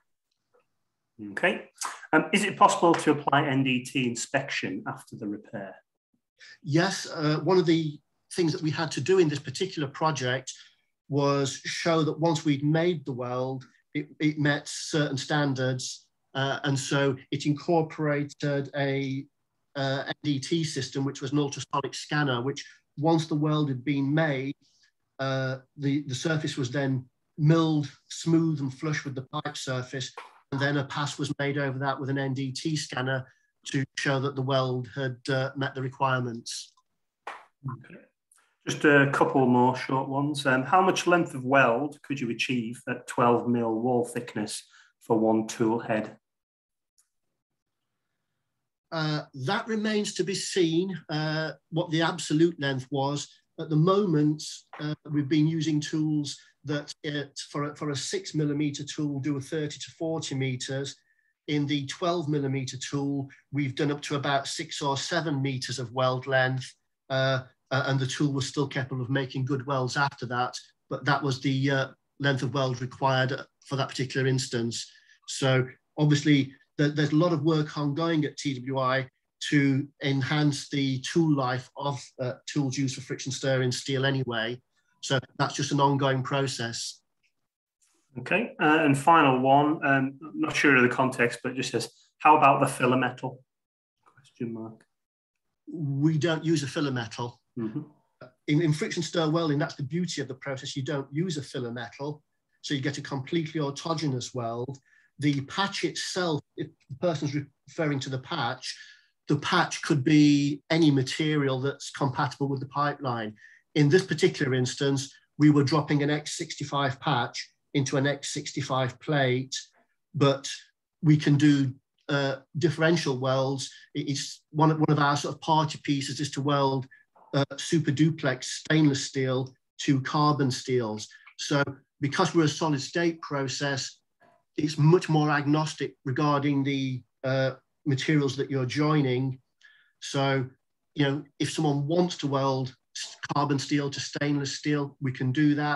Okay. Is it possible to apply NDT inspection after the repair? Yes. One of the things that we had to do in this particular project was show that once we'd made the weld, it met certain standards. And so it incorporated a NDT system, which was an ultrasonic scanner, which once the weld had been made, the surface was then milled smooth and flush with the pipe surface. And then a pass was made over that with an NDT scanner to show that the weld had met the requirements. Okay. Just a couple more short ones. How much length of weld could you achieve at 12 mil wall thickness for one tool head? That remains to be seen, what the absolute length was. At the moment, we've been using tools that for a 6 millimeter tool do a 30 to 40 meters. In the 12 millimeter tool, we've done up to about 6 or 7 meters of weld length, and the tool was still capable of making good welds after that, but that was the length of weld required for that particular instance. So obviously, there's a lot of work ongoing at TWI to enhance the tool life of tools used for friction stir in steel anyway. So that's just an ongoing process. Okay, and final one, I'm not sure of the context, but it just says, how about the filler metal? Question mark. We don't use a filler metal. Mm-hmm. In friction stir welding, that's the beauty of the process. You don't use a filler metal, so you get a completely autogenous weld. The patch itself, if the person's referring to the patch could be any material that's compatible with the pipeline. In this particular instance, we were dropping an X65 patch into an X65 plate, but we can do differential welds. It's one of our sort of party pieces is to weld super duplex stainless steel to carbon steels. So because we're a solid state process, it's much more agnostic regarding the materials that you're joining. So, if someone wants to weld carbon steel to stainless steel, we can do that.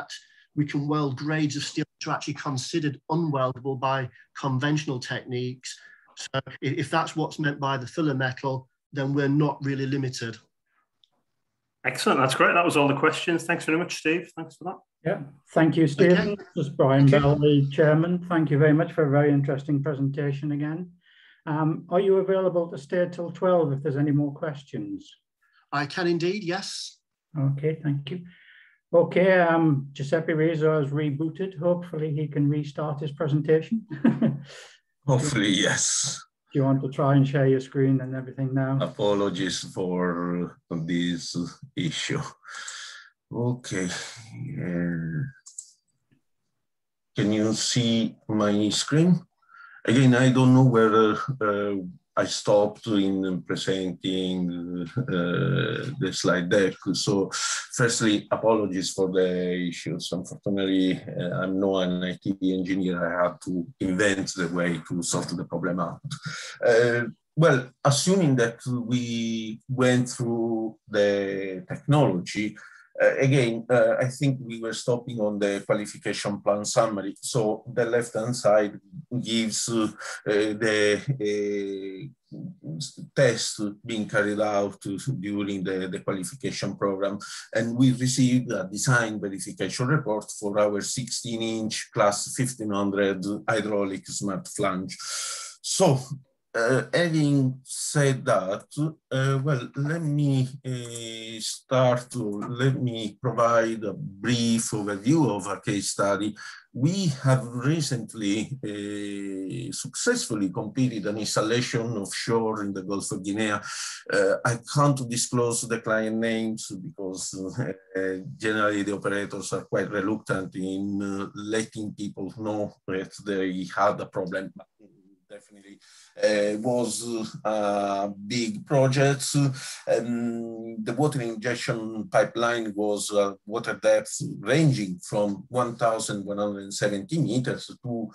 we can weld grades of steel that are actually considered unweldable by conventional techniques. So if that's what's meant by the filler metal, then we're not really limited. Excellent, that's great. That was all the questions. Thanks very much, Steve. Thanks for that. Yeah, thank you, Stephen. Okay. This is Brian Bell, the chairman. Thank you very much for a very interesting presentation again. Are you available to stay till 12 if there's any more questions? I can indeed, yes. Okay, thank you. Okay, Giuseppe Rizzo has rebooted. Hopefully he can restart his presentation. Hopefully, yes. Do you want to try and share your screen and everything now? Apologies for this issue. Okay. Can you see my screen? Again, I don't know whether I stopped in presenting the slide deck. So firstly, apologies for the issues. Unfortunately, I'm not an IT engineer. I had to invent the way to sort the problem out. Well, assuming that we went through the technology, again, I think we were stopping on the qualification plan summary. So the left-hand side gives the test being carried out during the qualification program. And we received a design verification report for our 16-inch class 1500 hydraulic smart flange. So having said that, well, let me let me provide a brief overview of a case study. We have recently successfully completed an installation offshore in the Gulf of Guinea. I can't disclose the client names because generally the operators are quite reluctant in letting people know that they had a problem. Definitely was a big project. The water injection pipeline was water depth ranging from 1,170 meters to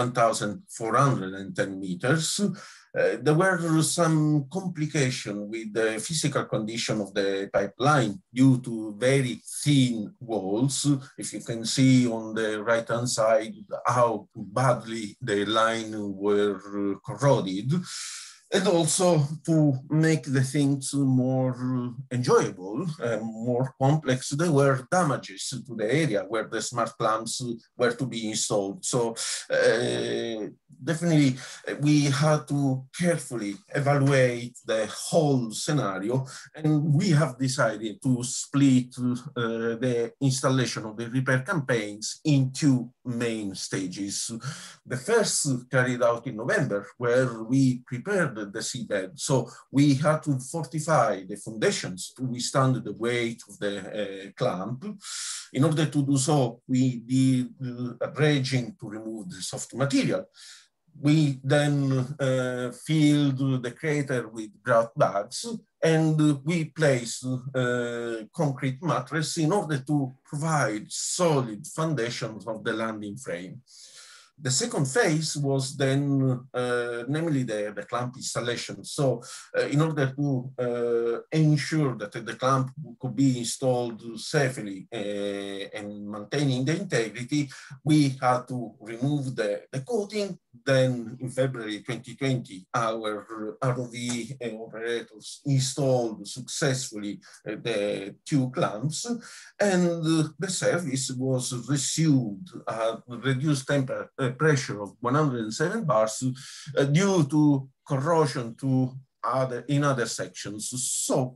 1,410 meters. There were some complications with the physical condition of the pipeline due to very thin walls. If you can see on the right-hand side how badly the line were corroded. And also to make the things more enjoyable, more complex, there were damages to the area where the smart clamps were to be installed. So definitely we had to carefully evaluate the whole scenario, and we have decided to split the installation of the repair campaigns in two main stages. The first carried out in November, where we prepared the seabed. So we had to fortify the foundations to withstand the weight of the clamp. In order to do so, we did a dredging to remove the soft material. We then filled the crater with grout bags, and we placed concrete mattress in order to provide solid foundations of the landing frame. The second phase was then, namely the clamp installation. So in order to ensure that the clamp could be installed safely and maintaining the integrity, we had to remove the coating. Then in February 2020, our ROV operators installed successfully the two clamps, and the service was resumed at reduced pressure of 107 bars due to corrosion in other sections. So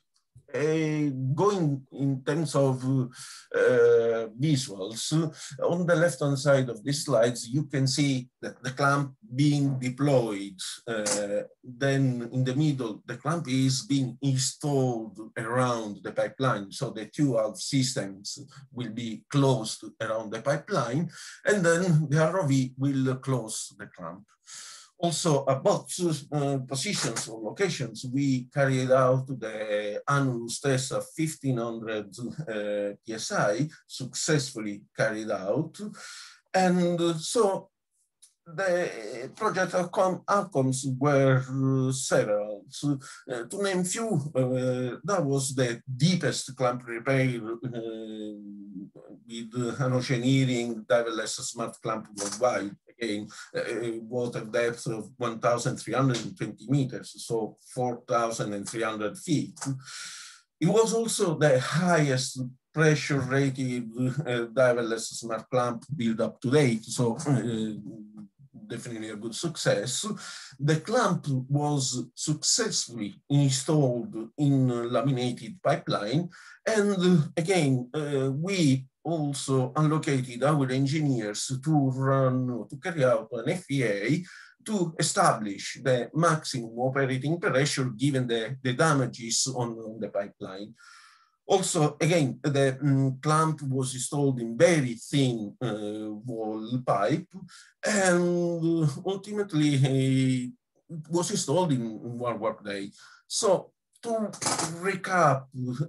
going in terms of visuals, on the left-hand side of these slides, you can see that the clamp being deployed. Then in the middle, the clamp is being installed around the pipeline. So the two valve systems will be closed around the pipeline, and then the ROV will close the clamp. Also, about positions or locations, we carried out the annulus test of 1500 PSI, successfully carried out. And so the project outcomes were several. So, to name few, that was the deepest clamp repair with an engineering diverless smart clamp worldwide. Again, water depth of 1,320 meters, so 4,300 feet. It was also the highest pressure rated diverless smart clamp built up to date, so definitely a good success. The clamp was successfully installed in a laminated pipeline, and again, we also allocated our engineers to carry out an FEA to establish the maximum operating pressure given the damages on the pipeline. Also, again, the clamp was installed in very thin wall pipe, and ultimately it was installed in one work day. So to recap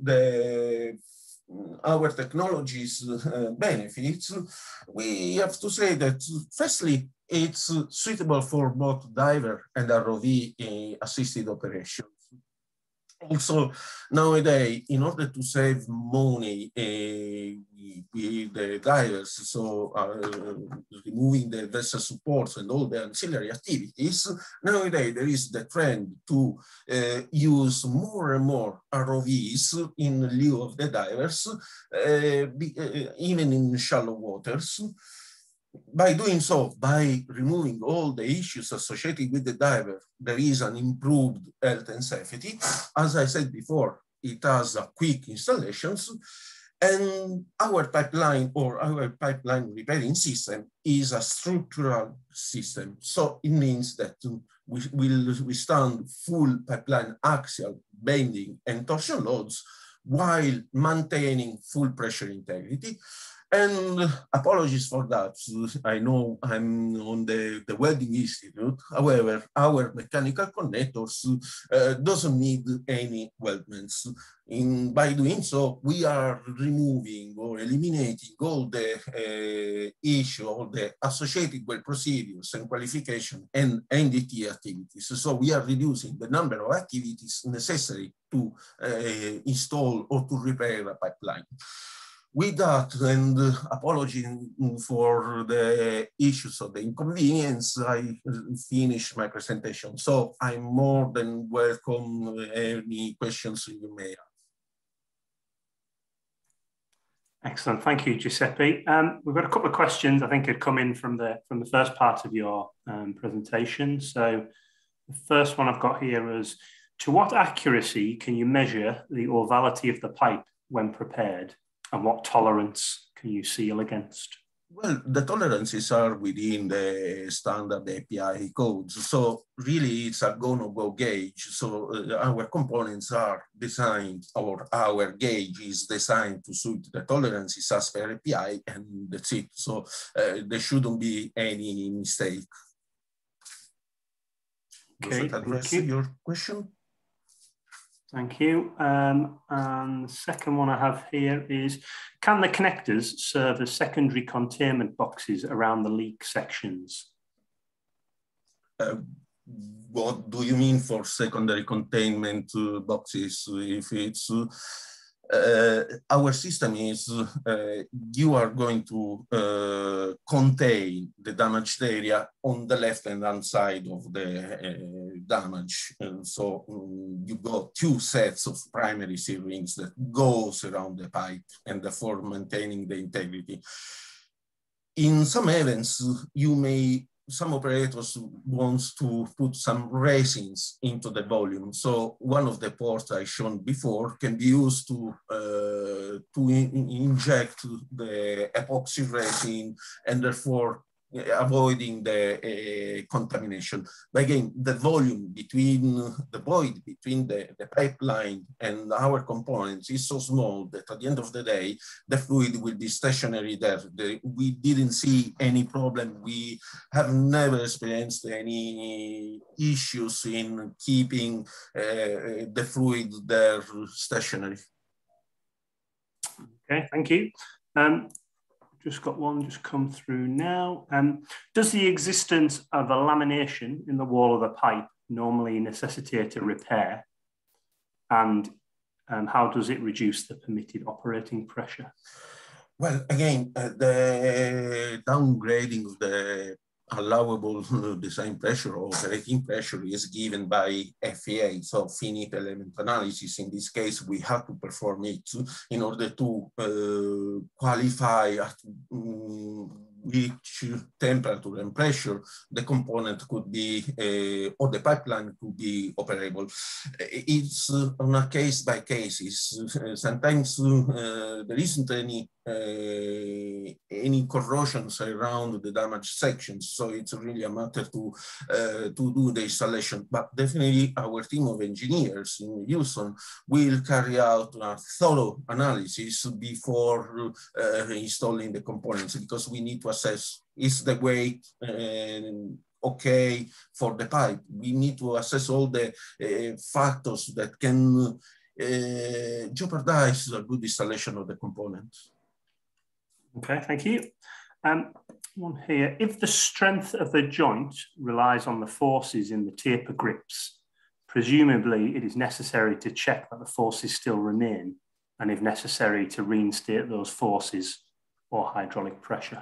our technology's benefits, we have to say that firstly, it's suitable for both diver and ROV assisted operations. Also, nowadays, in order to save money with the divers, so removing the vessel supports and all the ancillary activities, nowadays there is the trend to use more and more ROVs in lieu of the divers, even in shallow waters. By doing so, by removing all the issues associated with the diver, there is an improved health and safety. As I said before, it has a quick installations, and our pipeline repairing system is a structural system. So it means that we will withstand full pipeline axial, bending, and torsion loads while maintaining full pressure integrity. And apologies for that. I know I'm on the Welding Institute. However, our mechanical connectors doesn't need any weldments. By doing so, we are removing or eliminating all the issue or the associated weld procedures and qualification and NDT activities. So we are reducing the number of activities necessary to install or to repair a pipeline. With that, and apology for the issues of the inconvenience, I finished my presentation. So I'm more than welcome any questions you may have. Excellent, thank you, Giuseppe. We've got a couple of questions I think had come in from the first part of your presentation. So the first one I've got here is, to what accuracy can you measure the ovality of the pipe when prepared? And what tolerance can you seal against? Well, the tolerances are within the standard API codes. So really it's a go-no-go gauge. So our components are designed, or our gauge is designed to suit the tolerances as per API, and that's it. So there shouldn't be any mistake. Okay, does that address your question? Thank you. And the second one I have here is, can the connectors serve as secondary containment boxes around the leak sections? What do you mean for secondary containment boxes? If it's our system is you are going to contain the damaged area on the left-hand side of the damage. And so you got two sets of primary seal rings that goes around the pipe and therefore maintaining the integrity. In some events, some operators wants to put some resins into the volume. So one of the ports I shown before can be used to inject the epoxy resin and therefore avoiding the contamination. But again, the volume between the void between the pipeline and our components is so small that at the end of the day, the fluid will be stationary there. We didn't see any problem. We have never experienced any issues in keeping the fluid there stationary. Okay, thank you. Just got one just come through now. Does the existence of a lamination in the wall of the pipe normally necessitate a repair? And how does it reduce the permitted operating pressure? Well, again, the downgrading of the allowable design pressure or operating pressure is given by FEA, so finite element analysis. In this case, we have to perform it in order to qualify at which temperature and pressure the component could be, or the pipeline could be operable. It's on a case by case. Sometimes there isn't any corrosions around the damaged sections, so it's really a matter to do the installation. But definitely our team of engineers in Houston will carry out a thorough analysis before installing the components, because we need to assess, is the weight okay for the pipe? We need to assess all the factors that can jeopardize a good installation of the components. Okay, thank you. One here, if the strength of the joint relies on the forces in the taper grips, presumably it is necessary to check that the forces still remain, and if necessary to reinstate those forces or hydraulic pressure.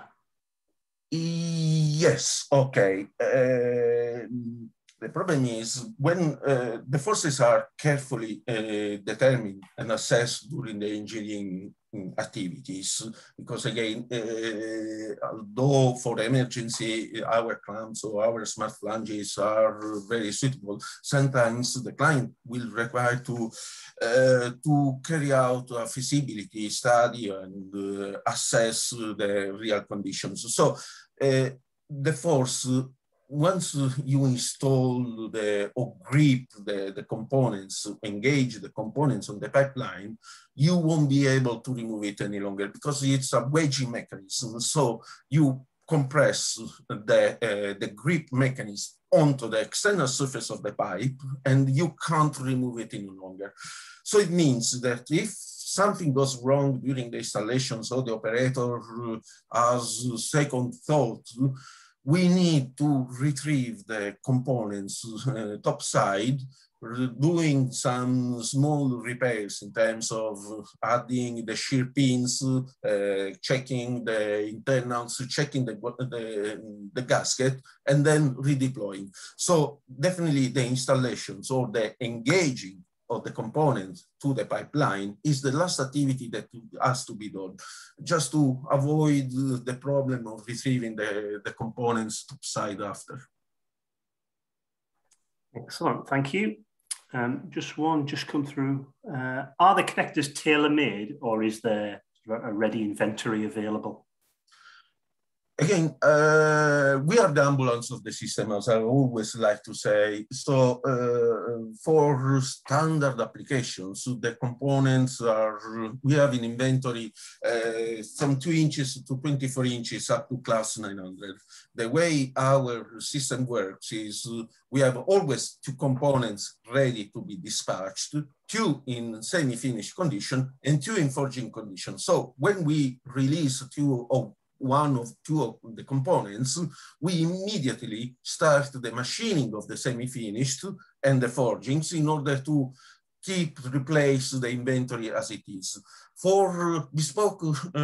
Yes, okay. The problem is when the forces are carefully determined and assessed during the engineering activities, because again, although for emergency, our clamps or our smart flanges are very suitable, sometimes the client will require to carry out a feasibility study and assess the real conditions. So the force, once you install or grip the components, engage the components on the pipeline, you won't be able to remove it any longer because it's a wedging mechanism. So you compress the grip mechanism onto the external surface of the pipe and you can't remove it any longer. So it means that if something goes wrong during the installation, so the operator has second thought, we need to retrieve the components topside, doing some small repairs in terms of adding the shear pins, checking the internals, checking the gasket, and then redeploying. So definitely the installations or the engaging of the components to the pipeline is the last activity that has to be done, just to avoid the problem of retrieving the components topside after. Excellent, thank you. Just one just come through. Are the connectors tailor-made or is there a ready inventory available? Again, we are the ambulance of the system, as I always like to say. So for standard applications, the components are, we have in inventory from 2 inches to 24 inches up to class 900. The way our system works is we have always 2 components ready to be dispatched, 2 in semi-finished condition and 2 in forging condition. So when we release 1 or 2 of the components, we immediately start the machining of the semi-finished and the forgings in order to replace the inventory as it is. For bespoke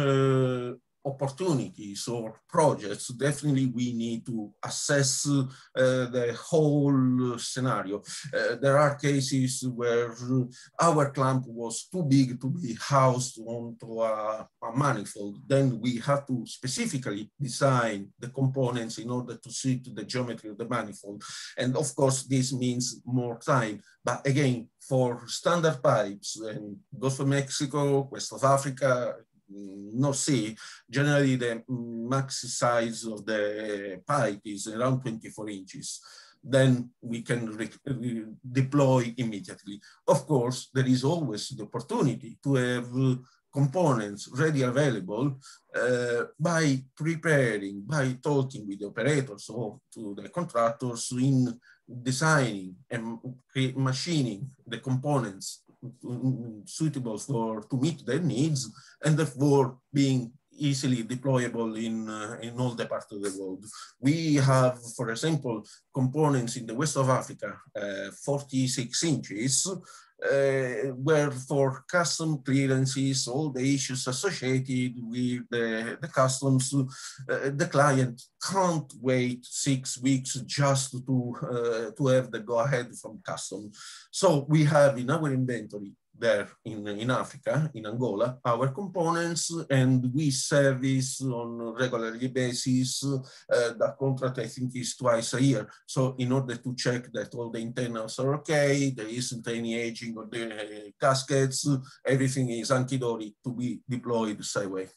opportunities or projects, definitely we need to assess the whole scenario. There are cases where our clamp was too big to be housed onto a manifold. Then we have to specifically design the components in order to suit the geometry of the manifold. And of course, this means more time. But again, for standard pipes in Gulf of Mexico, West of Africa, North Sea, generally the max size of the pipe is around 24 inches. Then we can deploy immediately. Of course, there is always the opportunity to have components ready available by preparing, by talking with the operators or to the contractors in designing and machining the components suitable to meet their needs, and therefore being easily deployable in all the parts of the world. We have, for example, components in the West of Africa, 46 inches, where for custom clearances, all the issues associated with the customs, the client can't wait 6 weeks just to have the go-ahead from customs. So we have in our inventory there in Africa, in Angola, our components, and we service on a regular basis. That contract, I think, is twice a year. So in order to check that all the internals are okay, there isn't any aging of the gaskets, everything is hunky-dory to be deployed the same way.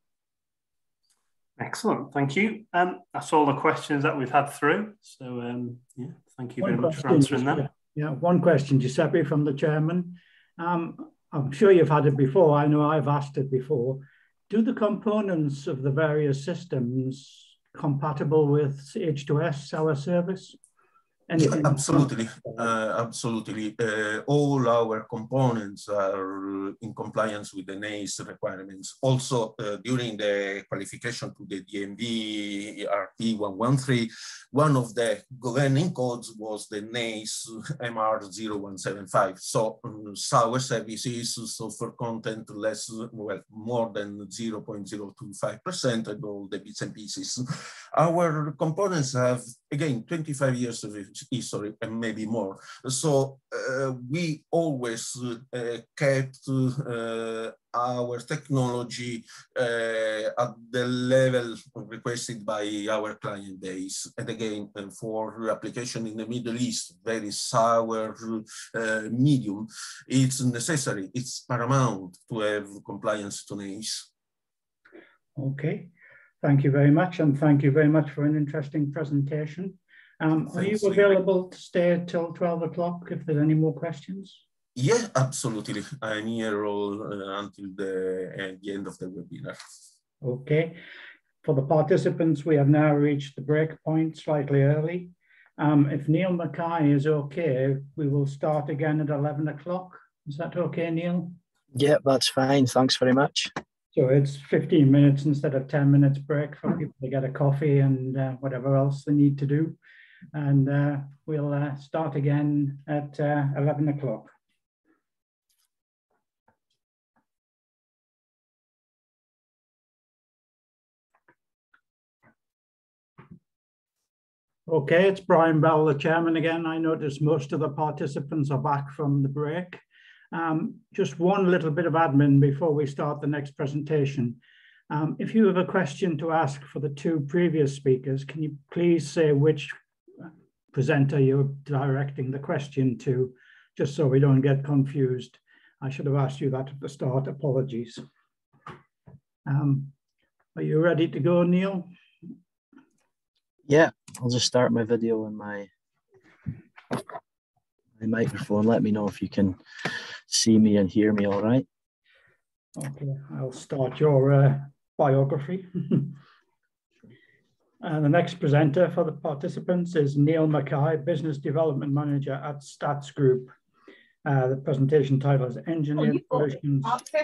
Excellent, thank you. That's all the questions that we've had through. So yeah, thank you very much for answering them. Yeah, one question, Giuseppe, from the chairman. I'm sure you've had it before. I know I've asked it before. Do the components of the various systems compatible with H2S, our service? Anything? Yeah, absolutely, absolutely. All our components are in compliance with the NACE requirements. Also, during the qualification to the DNV RP 113, one of the governing codes was the NACE MR0175. So our services sulfur content less, well, more than 0.025% and all the bits and pieces. Our components have, again, 25 years of history and maybe more. So we always kept our technology at the level requested by our client base. And again, for application in the Middle East, very sour medium, it's necessary, it's paramount to have compliance to NACE. Okay, thank you very much. And thank you very much for an interesting presentation. Are you available to stay till 12 o'clock if there's any more questions? Yeah, absolutely. I'm here all until the end of the webinar. Okay. For the participants, we have now reached the break point slightly early. If Neil Mackay is okay, we will start again at 11 o'clock. Is that okay, Neil? Yeah, that's fine. Thanks very much. So it's 15 minutes instead of 10 minutes break for people to get a coffee and whatever else they need to do. And we'll start again at 11 o'clock. Okay, it's Brian Bell, the chairman again. I notice most of the participants are back from the break. Just one little bit of admin before we start the next presentation. If you have a question to ask for the two previous speakers, can you please say which presenter you're directing the question to, just so we don't get confused. I should have asked you that at the start, apologies. Are you ready to go, Neil? Yeah, I'll just start my video and my microphone. Let me know if you can see me and hear me all right. Okay, I'll start your biography. And the next presenter for the participants is Neil Mackay, Business Development Manager at Stats Group. The presentation title is Engineered Solutions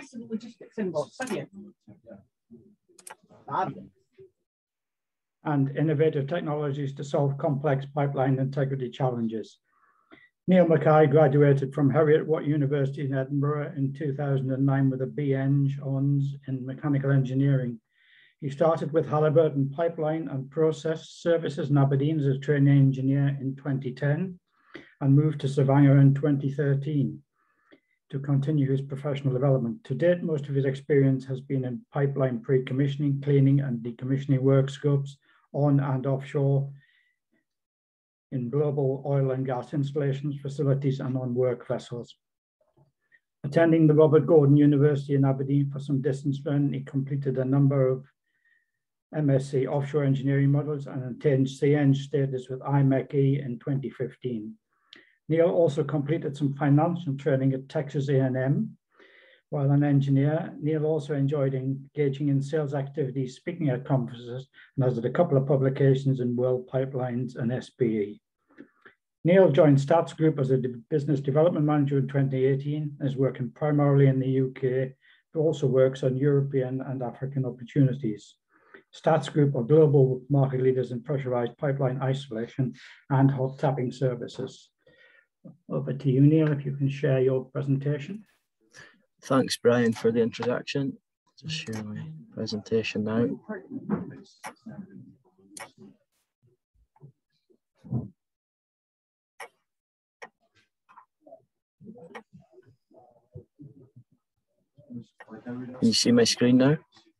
and Innovative Technologies to Solve Complex Pipeline Integrity Challenges. Neil Mackay graduated from Heriot-Watt University in Edinburgh in 2009 with a BEng Hons in Mechanical Engineering. He started with Halliburton Pipeline and Process Services in Aberdeen as a trainee engineer in 2010 and moved to Stavanger in 2013 to continue his professional development. To date, most of his experience has been in pipeline pre-commissioning, cleaning and decommissioning work scopes on and offshore in global oil and gas installations, facilities and on work vessels. Attending the Robert Gordon University in Aberdeen for some distance learning, he completed a number of MSc offshore engineering models and attained CEng status with IMechE in 2015. Neil also completed some financial training at Texas A&M. While an engineer, Neil also enjoyed engaging in sales activities, speaking at conferences, and has had a couple of publications in World Pipelines and SPE. Neil joined Stats Group as a business development manager in 2018 and is working primarily in the UK, but also works on European and African opportunities. Stats Group are global market leaders in pressurized pipeline isolation and hot tapping services. over to you, Neil, if you can share your presentation. Thanks, Brian, for the introduction. Just share my presentation now. Can you see my screen now?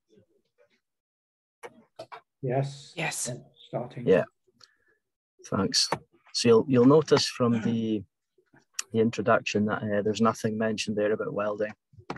Yes. Yes. Starting. Yeah. Thanks. So you'll notice from the introduction that there's nothing mentioned there about welding.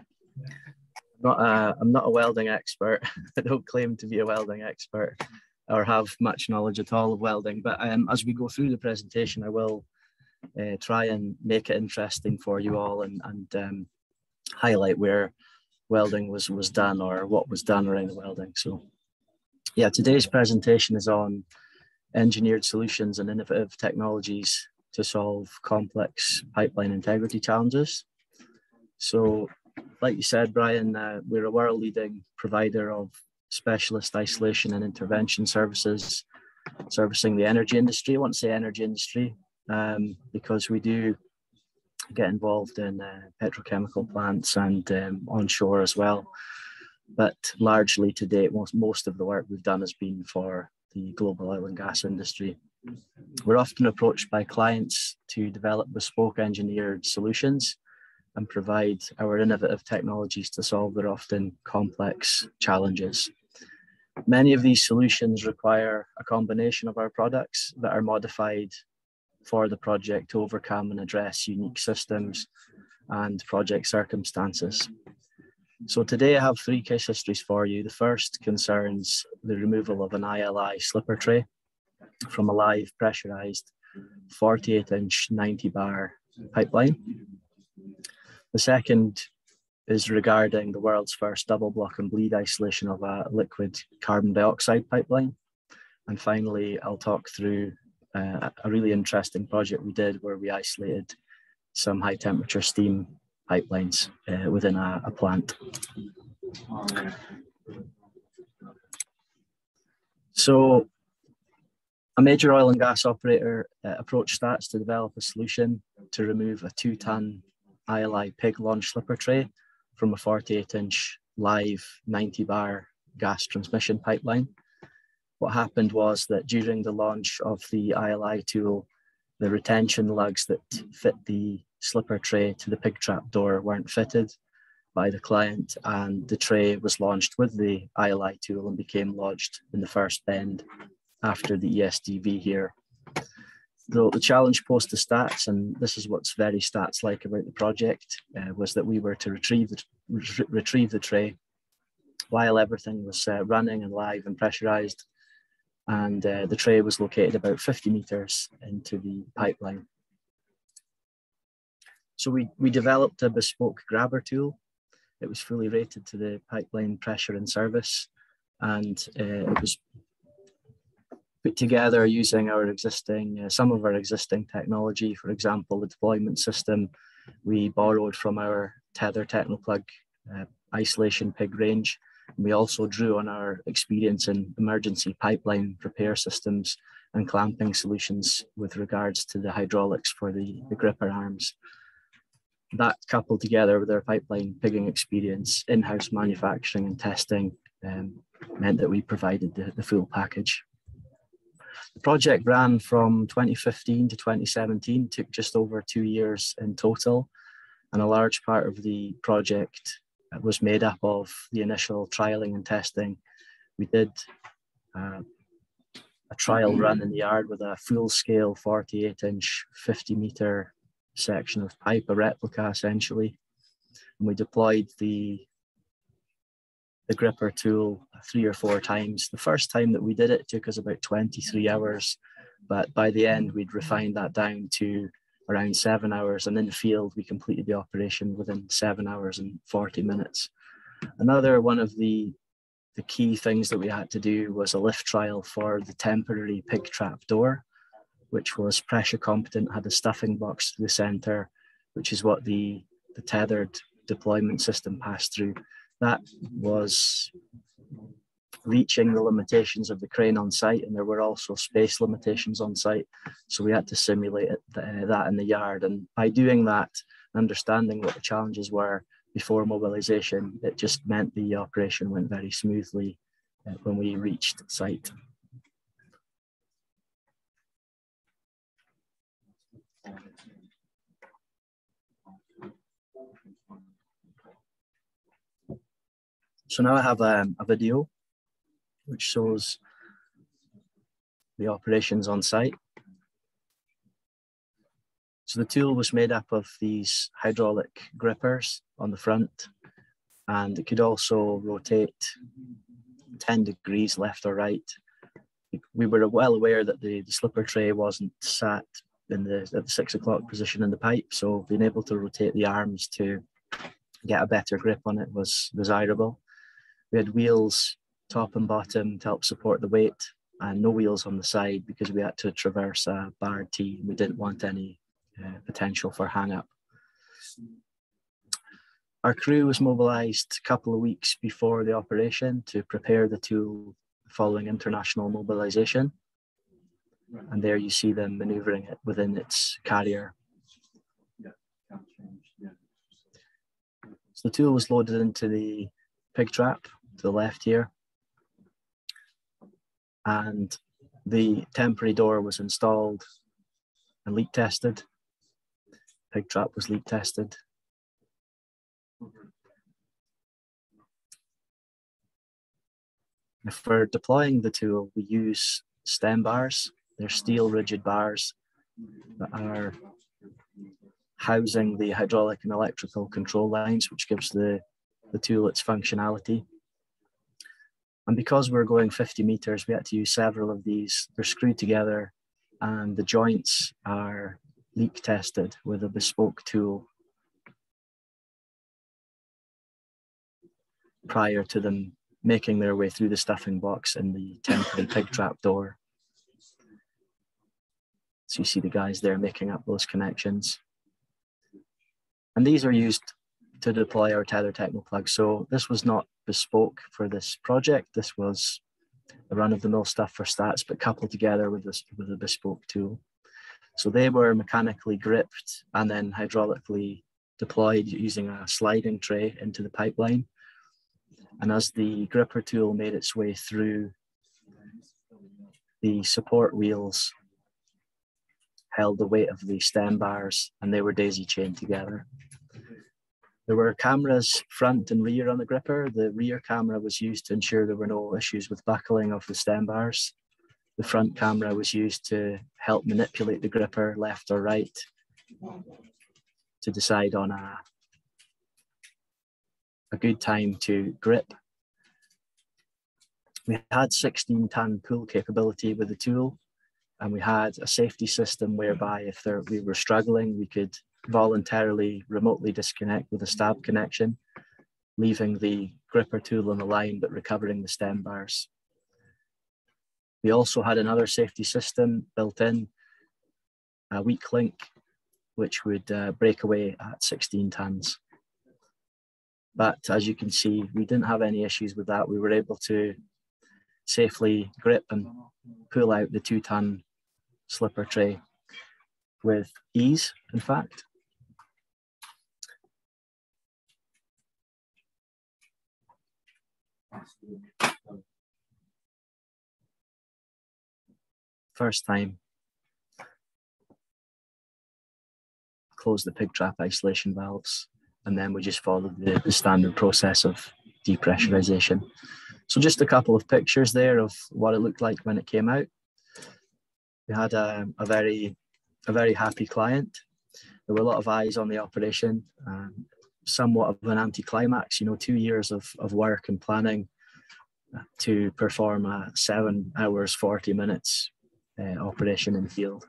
I'm not a welding expert. I don't claim to be a welding expert or have much knowledge at all of welding. But as we go through the presentation, I will try and make it interesting for you all and highlight where welding was done or what was done around the welding. So yeah, today's presentation is on engineered solutions and innovative technologies to solve complex pipeline integrity challenges. So like you said, Brian, we're a world-leading provider of specialist isolation and intervention services servicing the energy industry. I want to say energy industry because we do get involved in petrochemical plants and onshore as well. But largely to date, most of the work we've done has been for the global oil and gas industry. We're often approached by clients to develop bespoke engineered solutions and provide our innovative technologies to solve their often complex challenges. Many of these solutions require a combination of our products that are modified for the project to overcome and address unique systems and project circumstances. So today I have 3 case histories for you. The first concerns the removal of an ILI slipper tray from a live pressurized 48-inch 90-bar pipeline. The second is regarding the world's first double block and bleed isolation of a liquid carbon dioxide pipeline. And finally, I'll talk through a really interesting project we did where we isolated some high temperature steam pipelines within a plant. So a major oil and gas operator approached Stats to develop a solution to remove a 2-ton ILI pig launch slipper tray from a 48-inch live 90-bar gas transmission pipeline. What happened was that during the launch of the ILI tool, the retention lugs that fit the slipper tray to the pig trap door weren't fitted by the client, and the tray was launched with the ILI tool and became lodged in the first bend after the ESDV here. The challenge posed to Stats, and this is what's very Stats-like about the project, was that we were to retrieve the tray while everything was running and live and pressurized, and the tray was located about 50 meters into the pipeline. So we developed a bespoke grabber tool. It was fully rated to the pipeline pressure and service, and it was put together using our existing, some of our existing technology. For example, the deployment system we borrowed from our Tether Technoplug isolation pig range. We also drew on our experience in emergency pipeline repair systems and clamping solutions with regards to the hydraulics for the gripper arms. That, coupled together with our pipeline pigging experience, in-house manufacturing and testing, meant that we provided the full package. The project ran from 2015 to 2017, took just over 2 years in total, and a large part of the project was made up of the initial trialing and testing. We did a trial run in the yard with a full-scale 48-inch 50-meter section of pipe, a replica essentially, and we deployed the gripper tool 3 or 4 times. The first time that we did it took us about 23 hours, but by the end we'd refined that down to around 7 hours, and in the field we completed the operation within 7 hours and 40 minutes. Another one of the key things that we had to do was a lift trial for the temporary pig trap door, which was pressure competent, had a stuffing box to the center, which is what the tethered deployment system passed through. That was reaching the limitations of the crane on site, and there were also space limitations on site. So we had to simulate that in the yard. And by doing that, understanding what the challenges were before mobilization, it just meant the operation went very smoothly when we reached site. So now I have a video which shows the operations on site. So the tool was made up of these hydraulic grippers on the front, and it could also rotate 10 degrees left or right. We were well aware that the slipper tray wasn't sat at the 6 o'clock position in the pipe, so being able to rotate the arms to get a better grip on it was desirable. We had wheels top and bottom to help support the weight, and no wheels on the side because we had to traverse a barred T. We didn't want any potential for hang-up. Our crew was mobilised a couple of weeks before the operation to prepare the tool following international mobilisation. And there you see them manoeuvring it within its carrier. So the tool was loaded into the pig trap to the left here. And the temporary door was installed and leak tested. Pig trap was leak tested. If we're deploying the tool, we use stem bars. They're steel rigid bars that are housing the hydraulic and electrical control lines, which gives the tool its functionality. And because we're going 50 meters, we had to use several of these. They're screwed together and the joints are leak tested with a bespoke tool prior to them making their way through the stuffing box in the temporary pig trap door. So you see the guys there making up those connections. And these are used to deploy our tether technoplug. So this was not bespoke for this project. This was the run-of-the-mill stuff for stats, but coupled together with a bespoke tool. So they were mechanically gripped and then hydraulically deployed using a sliding tray into the pipeline. And as the gripper tool made its way through, the support wheels held the weight of the stem bars and they were daisy chained together. There were cameras front and rear on the gripper. The rear camera was used to ensure there were no issues with buckling of the stem bars. The front camera was used to help manipulate the gripper left or right to decide on a good time to grip. We had 16-ton pull capability with the tool, and we had a safety system whereby if we were struggling, we could voluntarily remotely disconnect with a stab connection, leaving the gripper tool on the line but recovering the stem bars. We also had another safety system built in, a weak link, which would break away at 16 tons. But as you can see, we didn't have any issues with that. We were able to safely grip and pull out the 2-ton slipper tray with ease, in fact. First time, close the pig trap isolation valves, and then we just followed the standard process of depressurization. So just a couple of pictures there of what it looked like when it came out. We had a very happy client. There were a lot of eyes on the operation, somewhat of an anticlimax, 2 years of work and planning to perform a 7 hours, 40 minutes operation in the field.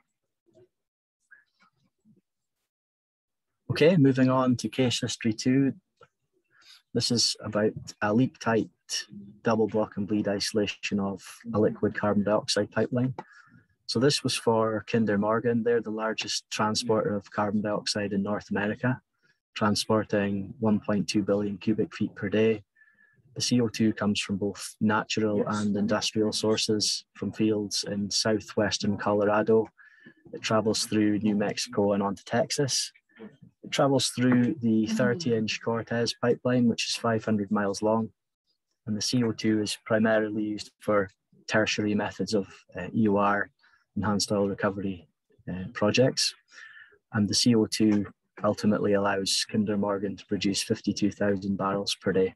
Okay, moving on to case history 2. This is about a leak-tight double block and bleed isolation of a liquid carbon dioxide pipeline. So this was for Kinder Morgan. They're the largest transporter of carbon dioxide in North America, transporting 1.2 billion cubic feet per day The CO2 comes from both natural and industrial sources from fields in southwestern Colorado. It travels through New Mexico and onto Texas. It travels through the 30-inch Cortez pipeline, which is 500 miles long. And the CO2 is primarily used for tertiary methods of EOR, enhanced oil recovery projects. And the CO2 ultimately allows Kinder Morgan to produce 52,000 barrels per day.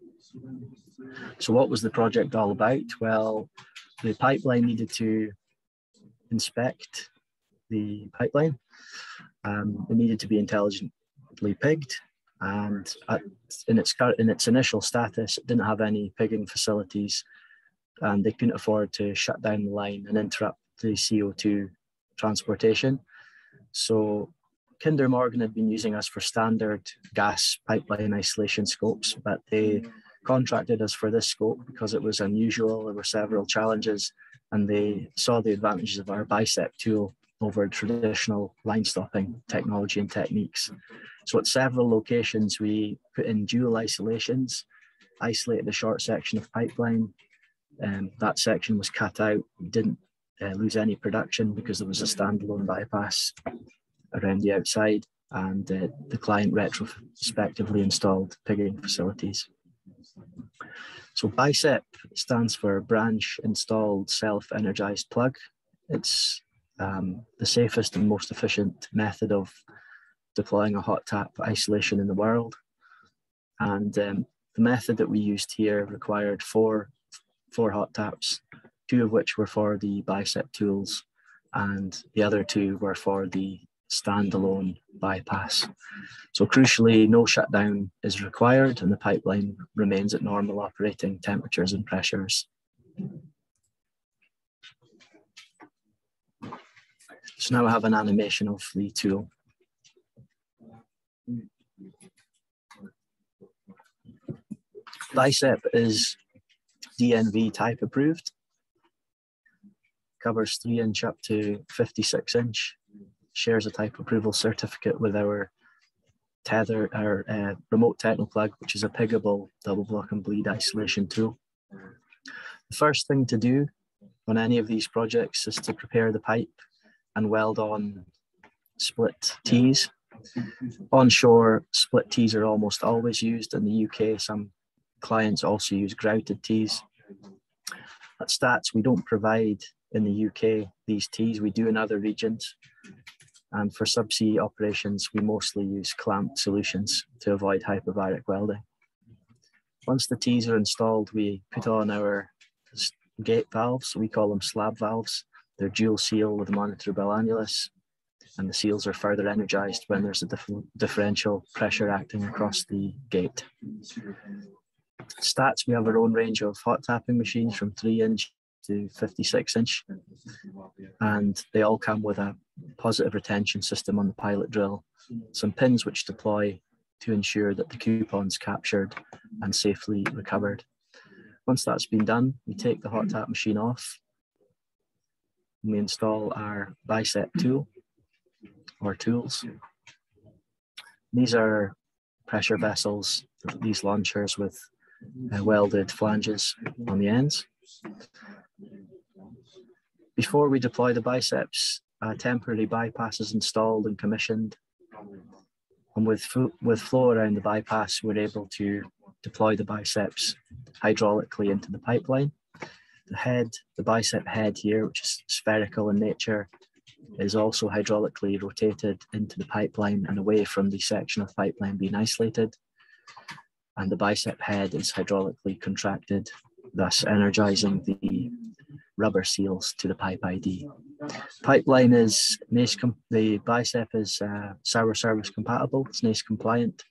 So what was the project all about? Well, the pipeline needed to inspect the pipeline. It needed to be intelligently pigged, and in its initial status, it didn't have any pigging facilities, and they couldn't afford to shut down the line and interrupt the CO2 transportation. So Kinder Morgan had been using us for standard gas pipeline isolation scopes, but they contracted us for this scope because it was unusual. There were several challenges, and they saw the advantages of our bicep tool over traditional line stopping technology and techniques. So at several locations, we put in dual isolations, isolated a short section of pipeline. That section was cut out. We didn't lose any production because there was a standalone bypass around the outside, and the client retrospectively installed pigging facilities. So BICEP stands for Branch Installed Self-Energized Plug. It's the safest and most efficient method of deploying a hot tap isolation in the world. And the method that we used here required four hot taps, 2 of which were for the BICEP tools, and the other 2 were for the standalone bypass. So crucially, no shutdown is required, and the pipeline remains at normal operating temperatures and pressures. So now I have an animation of the tool. BICEP is DNV type approved, covers 3-inch up to 56-inch, shares a type approval certificate with our remote technoplug, which is a piggable double block and bleed isolation tool. The first thing to do on any of these projects is to prepare the pipe and weld on split tees. Onshore, split tees are almost always used. In the UK, some clients also use grouted tees. At Stats, we don't provide in the UK these tees, we do in other regions. And for subsea operations, we mostly use clamped solutions to avoid hyperbaric welding. Once the tees are installed, we put on our gate valves. We call them slab valves. They're dual seal with a monitorable annulus, and the seals are further energized when there's a differential pressure acting across the gate. Stats, we have our own range of hot tapping machines from 3-inch to 56-inch, and they all come with a positive retention system on the pilot drill, some pins which deploy to ensure that the coupon's captured and safely recovered. Once that's been done, we take the hot tap machine off, and we install our BICEP tool or tools. These are pressure vessels, these launchers with welded flanges on the ends. Before we deploy the biceps, a temporary bypass is installed and commissioned. And with flow around the bypass, we're able to deploy the biceps hydraulically into the pipeline. The bicep head here, which is spherical in nature, is also hydraulically rotated into the pipeline and away from the section of pipeline being isolated. And the bicep head is hydraulically contracted, thus energizing the rubber seals to the pipe ID. Pipeline is NACE, the bicep is sour service compatible, it's NACE compliant.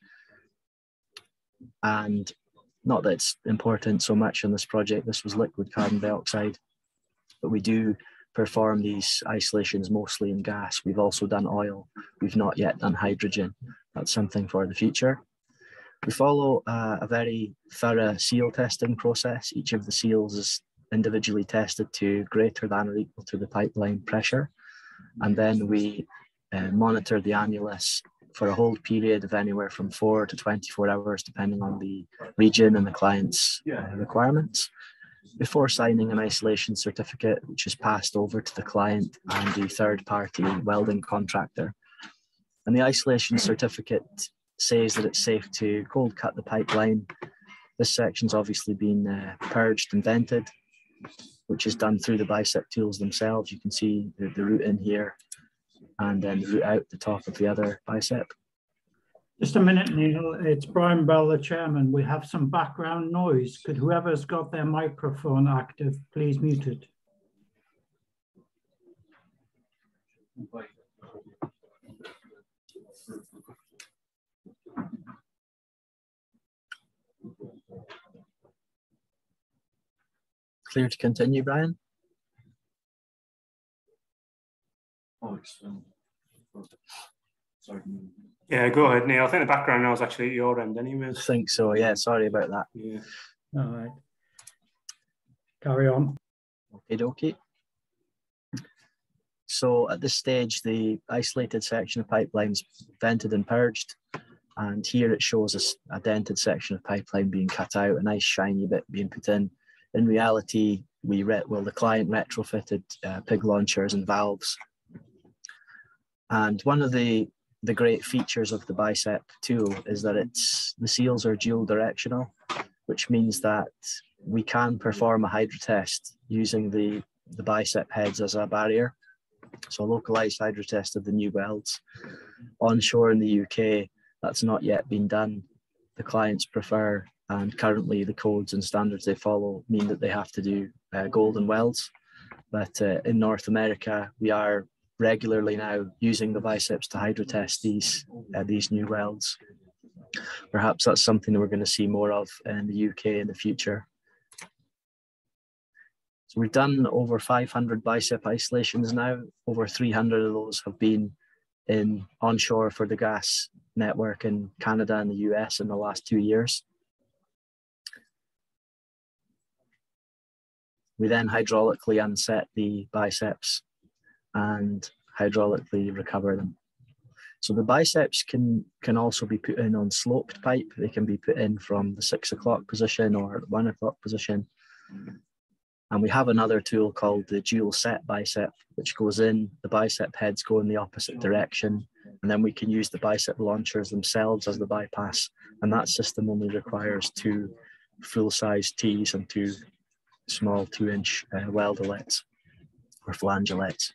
And not that it's important so much in this project, this was liquid carbon dioxide, but we do perform these isolations mostly in gas. We've also done oil, we've not yet done hydrogen. That's something for the future. We follow a very thorough seal testing process. Each of the seals is individually tested to greater than or equal to the pipeline pressure. And then we monitor the annulus for a hold period of anywhere from 4 to 24 hours, depending on the region and the client's requirements, before signing an isolation certificate, which is passed over to the client and the third-party welding contractor. And the isolation certificate says that it's safe to cold cut the pipeline. This section's obviously been purged and vented, which is done through the bicep tools themselves. You can see the route in here and then the route out the top of the other bicep. Just a minute, Neil. It's Brian Bell, the chairman. We have some background noise. Could whoever's got their microphone active, please mute it. Clear to continue, Brian? Yeah, go ahead, Neil. I think the background now is actually at your end anyway. I think so, yeah. Sorry about that. Yeah. All right. Carry on. Okie dokie. So at this stage, the isolated section of pipelines vented and purged. And here it shows a dented section of pipeline being cut out, a nice shiny bit being put in. In reality, the client retrofitted pig launchers and valves. And one of the great features of the bicep tool is that the seals are dual directional, which means that we can perform a hydro test using the bicep heads as a barrier. So a localized hydro test of the new welds. Onshore in the UK, that's not yet been done. The clients prefer, and currently the codes and standards they follow mean that they have to do golden welds. But in North America, we are regularly now using the biceps to hydro test these new welds. Perhaps that's something that we're going to see more of in the UK in the future. So we've done over 500 bicep isolations now. Over 300 of those have been in onshore for the gas network in Canada and the US in the last 2 years. We then hydraulically unset the biceps and hydraulically recover them. So the biceps can also be put in on sloped pipe. They can be put in from the 6 o'clock position or 1 o'clock position. And we have another tool called the dual set bicep, which goes in, the bicep heads go in the opposite direction, and then we can use the bicep launchers themselves as the bypass. And that system only requires 2 full-size T's and 2 small 2-inch weldolets or flangolets.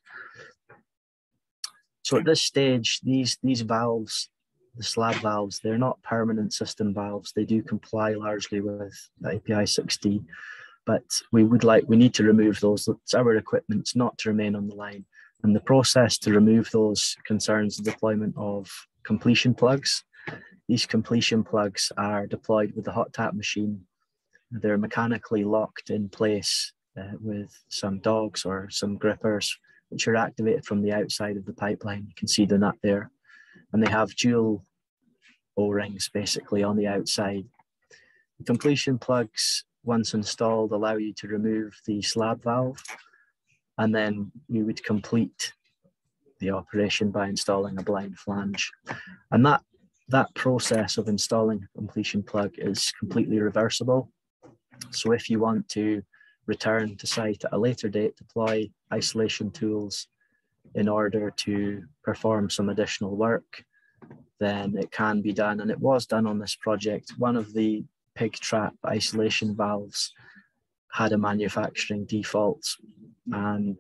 So at this stage, these valves, the slab valves, they're not permanent system valves. They do comply largely with the API 60, but we need to remove those. It's our equipment, it's not to remain on the line. And the process to remove those concerns the deployment of completion plugs. These completion plugs are deployed with the hot tap machine. They're mechanically locked in place with some dogs or some grippers, which are activated from the outside of the pipeline. You can see the nut there. And they have dual O-rings basically on the outside. The completion plugs, once installed, allow you to remove the slab valve, and then you would complete the operation by installing a blind flange. And that process of installing a completion plug is completely reversible. So if you want to return to site at a later date, deploy isolation tools in order to perform some additional work, then it can be done. And it was done on this project. One of the pig trap isolation valves had a manufacturing fault, and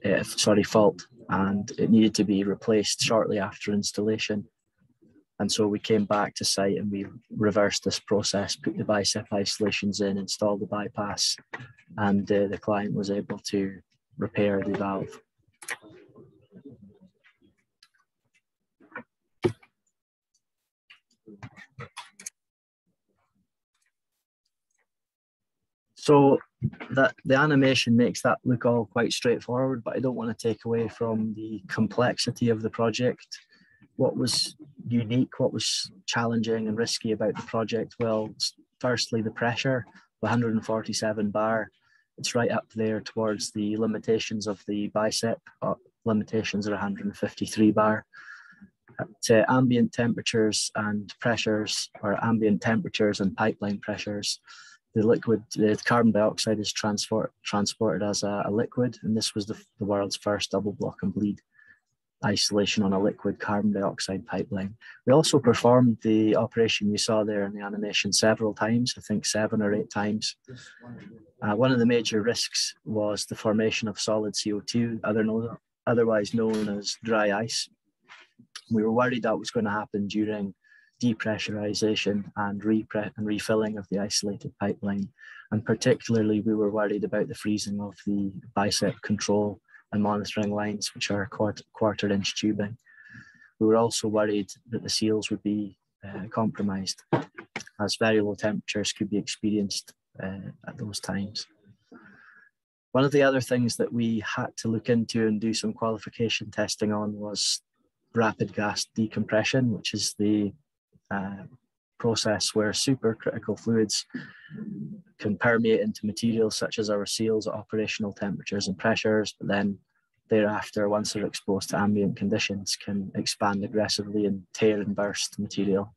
it needed to be replaced shortly after installation. And so we came back to site and we reversed this process, put the bicep isolations in, installed the bypass, and the client was able to repair the valve. So that the animation makes that look all quite straightforward, but I don't want to take away from the complexity of the project. What was unique, what was challenging and risky about the project? Well, firstly, the pressure, 147 bar. It's right up there towards the limitations of the bicep. Limitations are 153 bar. At ambient temperatures and pressures, or ambient temperatures and pipeline pressures, the carbon dioxide is transported as a liquid, and this was the world's first double block and bleed isolation on a liquid carbon dioxide pipeline. We also performed the operation you saw there in the animation several times, I think 7 or 8 times. One of the major risks was the formation of solid CO2, otherwise known as dry ice. We were worried that was going to happen during depressurization and refilling of the isolated pipeline. And particularly, we were worried about the freezing of the bicep control and monitoring lines, which are quarter-inch tubing. We were also worried that the seals would be compromised, as very low temperatures could be experienced at those times. One of the other things that we had to look into and do some qualification testing on was rapid gas decompression, which is the process where supercritical fluids can permeate into materials such as our seals at operational temperatures and pressures, but then thereafter, once they're exposed to ambient conditions, can expand aggressively and tear and burst material.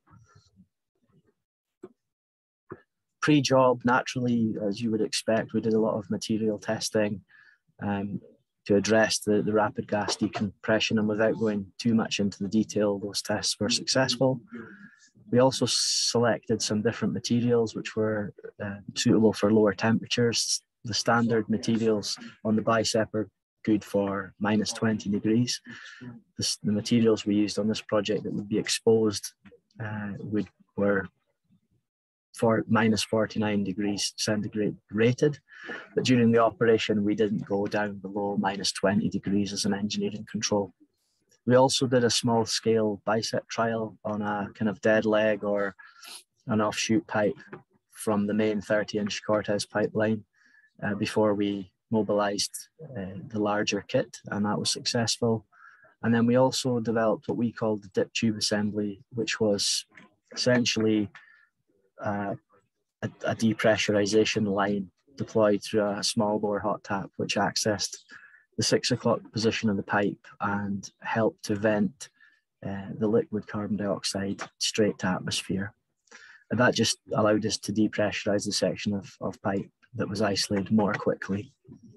Pre-job, naturally, as you would expect, we did a lot of material testing to address the rapid gas decompression, and without going too much into the detail, those tests were successful. We also selected some different materials which were suitable for lower temperatures. The standard materials on the bicep are good for minus 20 degrees. The materials we used on this project that would be exposed were for minus 49 degrees centigrade rated, but during the operation we didn't go down below minus 20 degrees as an engineering control. We also did a small scale bicep trial on a kind of dead leg or an offshoot pipe from the main 30-inch Cortez pipeline before we mobilized the larger kit, and that was successful. And then we also developed what we called the dip tube assembly, which was essentially a depressurization line deployed through a small bore hot tap, which accessed the 6 o'clock position of the pipe and helped to vent the liquid carbon dioxide straight to atmosphere. And that just allowed us to depressurize the section of pipe that was isolated more quickly.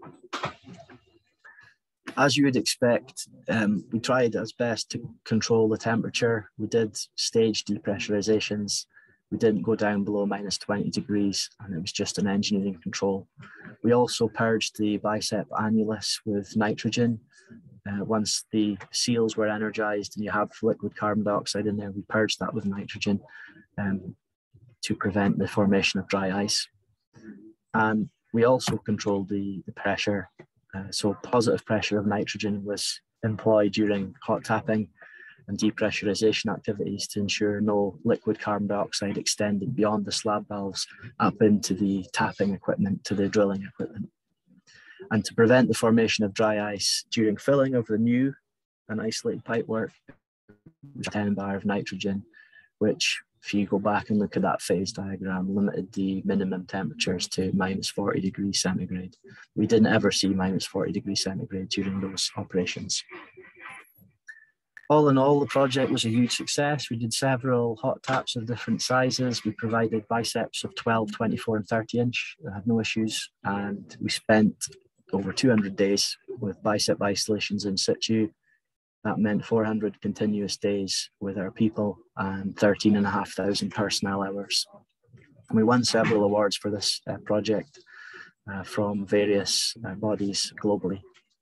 As you would expect, we tried as best to control the temperature. We did stage depressurizations. We didn't go down below minus 20 degrees, and it was just an engineering control. We also purged the bicep annulus with nitrogen. Once the seals were energized and you have liquid carbon dioxide in there, we purged that with nitrogen to prevent the formation of dry ice. And we also controlled the pressure. So positive pressure of nitrogen was employed during hot tapping and depressurization activities to ensure no liquid carbon dioxide extended beyond the slab valves up into the tapping equipment, to the drilling equipment. And to prevent the formation of dry ice during filling of the new and isolated pipework, 10 bar of nitrogen, which, if you go back and look at that phase diagram, limited the minimum temperatures to minus 40 degrees centigrade. We didn't ever see minus 40 degrees centigrade during those operations. All in all, the project was a huge success. We did several hot taps of different sizes. We provided biceps of 12, 24 and 30 inch. I had no issues. And we spent over 200 days with bicep isolations in situ. That meant 400 continuous days with our people and 13,500 personnel hours. And we won several awards for this project from various bodies globally.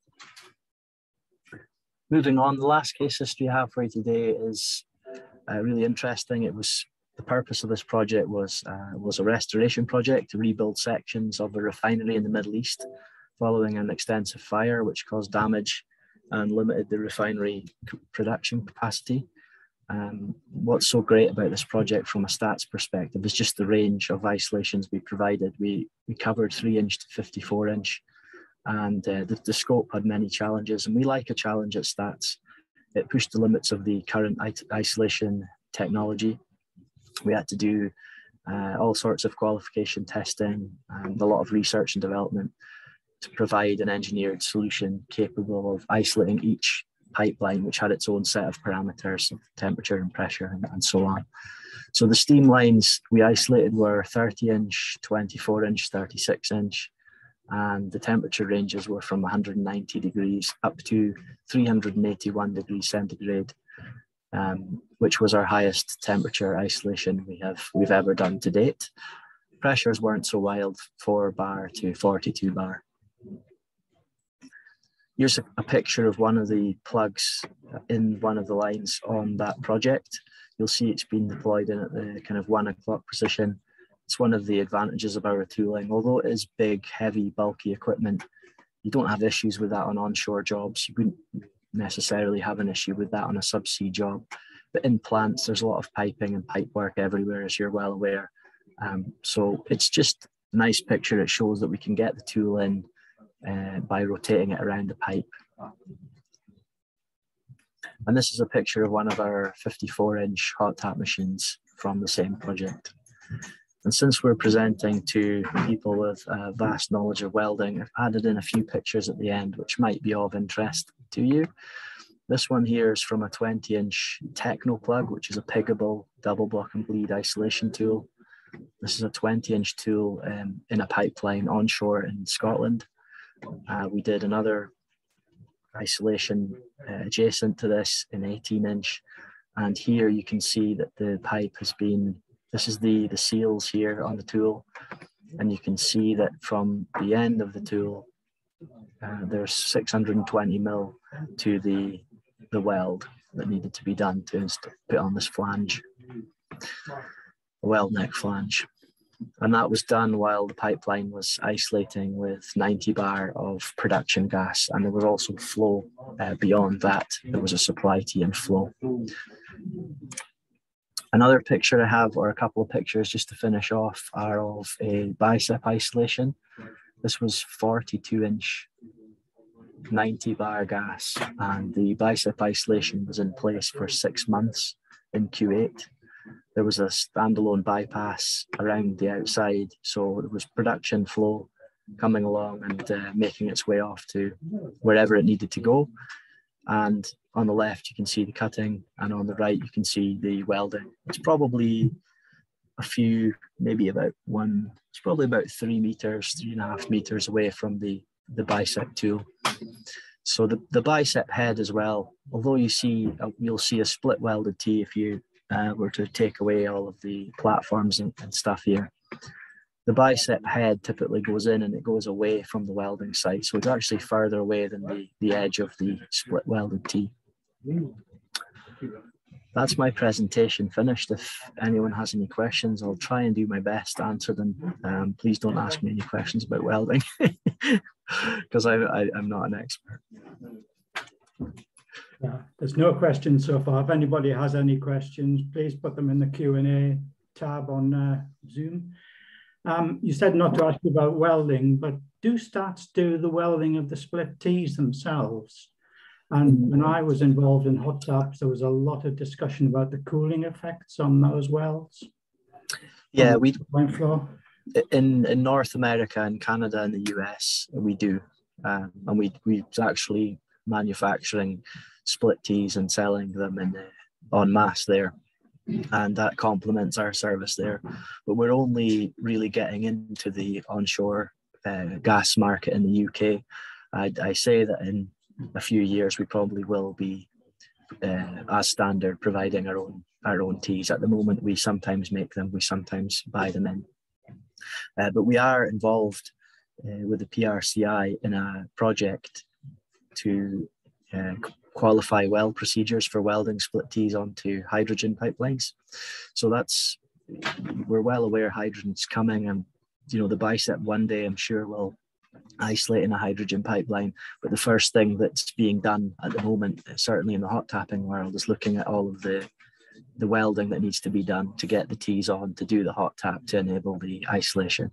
Moving on, the last case history I have for you today is really interesting. The purpose of this project was a restoration project to rebuild sections of a refinery in the Middle East following an extensive fire which caused damage and limited the refinery production capacity. What's so great about this project from a stats perspective is just the range of isolations we provided. We covered 3-inch to 54-inch. And the scope had many challenges, and we like a challenge at Stats. It pushed the limits of the current isolation technology. We had to do all sorts of qualification testing and a lot of research and development to provide an engineered solution capable of isolating each pipeline, which had its own set of parameters of temperature and pressure and so on. So the steam lines we isolated were 30-inch, 24-inch, 36-inch, and the temperature ranges were from 190 degrees up to 381 degrees centigrade, which was our highest temperature isolation we've ever done to date. Pressures weren't so wild, 4 bar to 42 bar. Here's a picture of one of the plugs in one of the lines on that project. You'll see it's been deployed in at the kind of 1 o'clock position. It's one of the advantages of our tooling. Although it is big, heavy, bulky equipment, you don't have issues with that on onshore jobs. You wouldn't necessarily have an issue with that on a subsea job. But in plants, there's a lot of piping and pipe work everywhere, as you're well aware. So it's just a nice picture. It shows that we can get the tool in by rotating it around the pipe. And this is a picture of one of our 54-inch hot tap machines from the same project. And since we're presenting to people with vast knowledge of welding, I've added in a few pictures at the end, which might be of interest to you. This one here is from a 20-inch Techno plug, which is a piggable double block and bleed isolation tool. This is a 20-inch tool in a pipeline onshore in Scotland. We did another isolation adjacent to this in 18-inch. And here you can see that the pipe has been, this is the seals here on the tool. And you can see that from the end of the tool, there's 620 mil to the weld that needed to be done to put on this flange, a weld neck flange. And that was done while the pipeline was isolating with 90 bar of production gas. And there was also flow beyond that. There was a supply T and flow. Another picture I have, or a couple of pictures just to finish off, are of a bicep isolation. This was 42-inch, 90 bar gas. And the bicep isolation was in place for 6 months in Q8. There was a standalone bypass around the outside, so there was production flow coming along and making its way off to wherever it needed to go. And on the left, you can see the cutting, and on the right, you can see the welding. It's probably a few, maybe about one, it's probably about 3 meters, 3.5 meters away from the bicep tool. So the bicep head as well, although you'll see a split welded T if you were to take away all of the platforms and stuff here. The bicep head typically goes in and it goes away from the welding site. So it's actually further away than the edge of the split welded T. That's my presentation finished. If anyone has any questions, I'll try and do my best to answer them. Please don't ask me any questions about welding because I'm not an expert. Yeah, there's no questions so far. If anybody has any questions, please put them in the Q&A tab on Zoom. You said not to ask you about welding, but do stats do the welding of the split T's themselves? And when I was involved in hot taps, there was a lot of discussion about the cooling effects on those welds. Yeah, in North America and Canada and the US, we do. And we actually manufacturing split T's and selling them en masse there, and that complements our service there. But we're only really getting into the onshore gas market in the UK. I say that in a few years we probably will be as standard providing our own T's. At the moment we sometimes make them, we sometimes buy them in, but we are involved with the PRCI in a project to qualify weld procedures for welding split T's onto hydrogen pipelines. So we're well aware hydrogen's coming, and the bicep one day I'm sure will isolate in a hydrogen pipeline. But the first thing that's being done at the moment, certainly in the hot tapping world, is looking at all of the welding that needs to be done to get the T's on to do the hot tap to enable the isolation.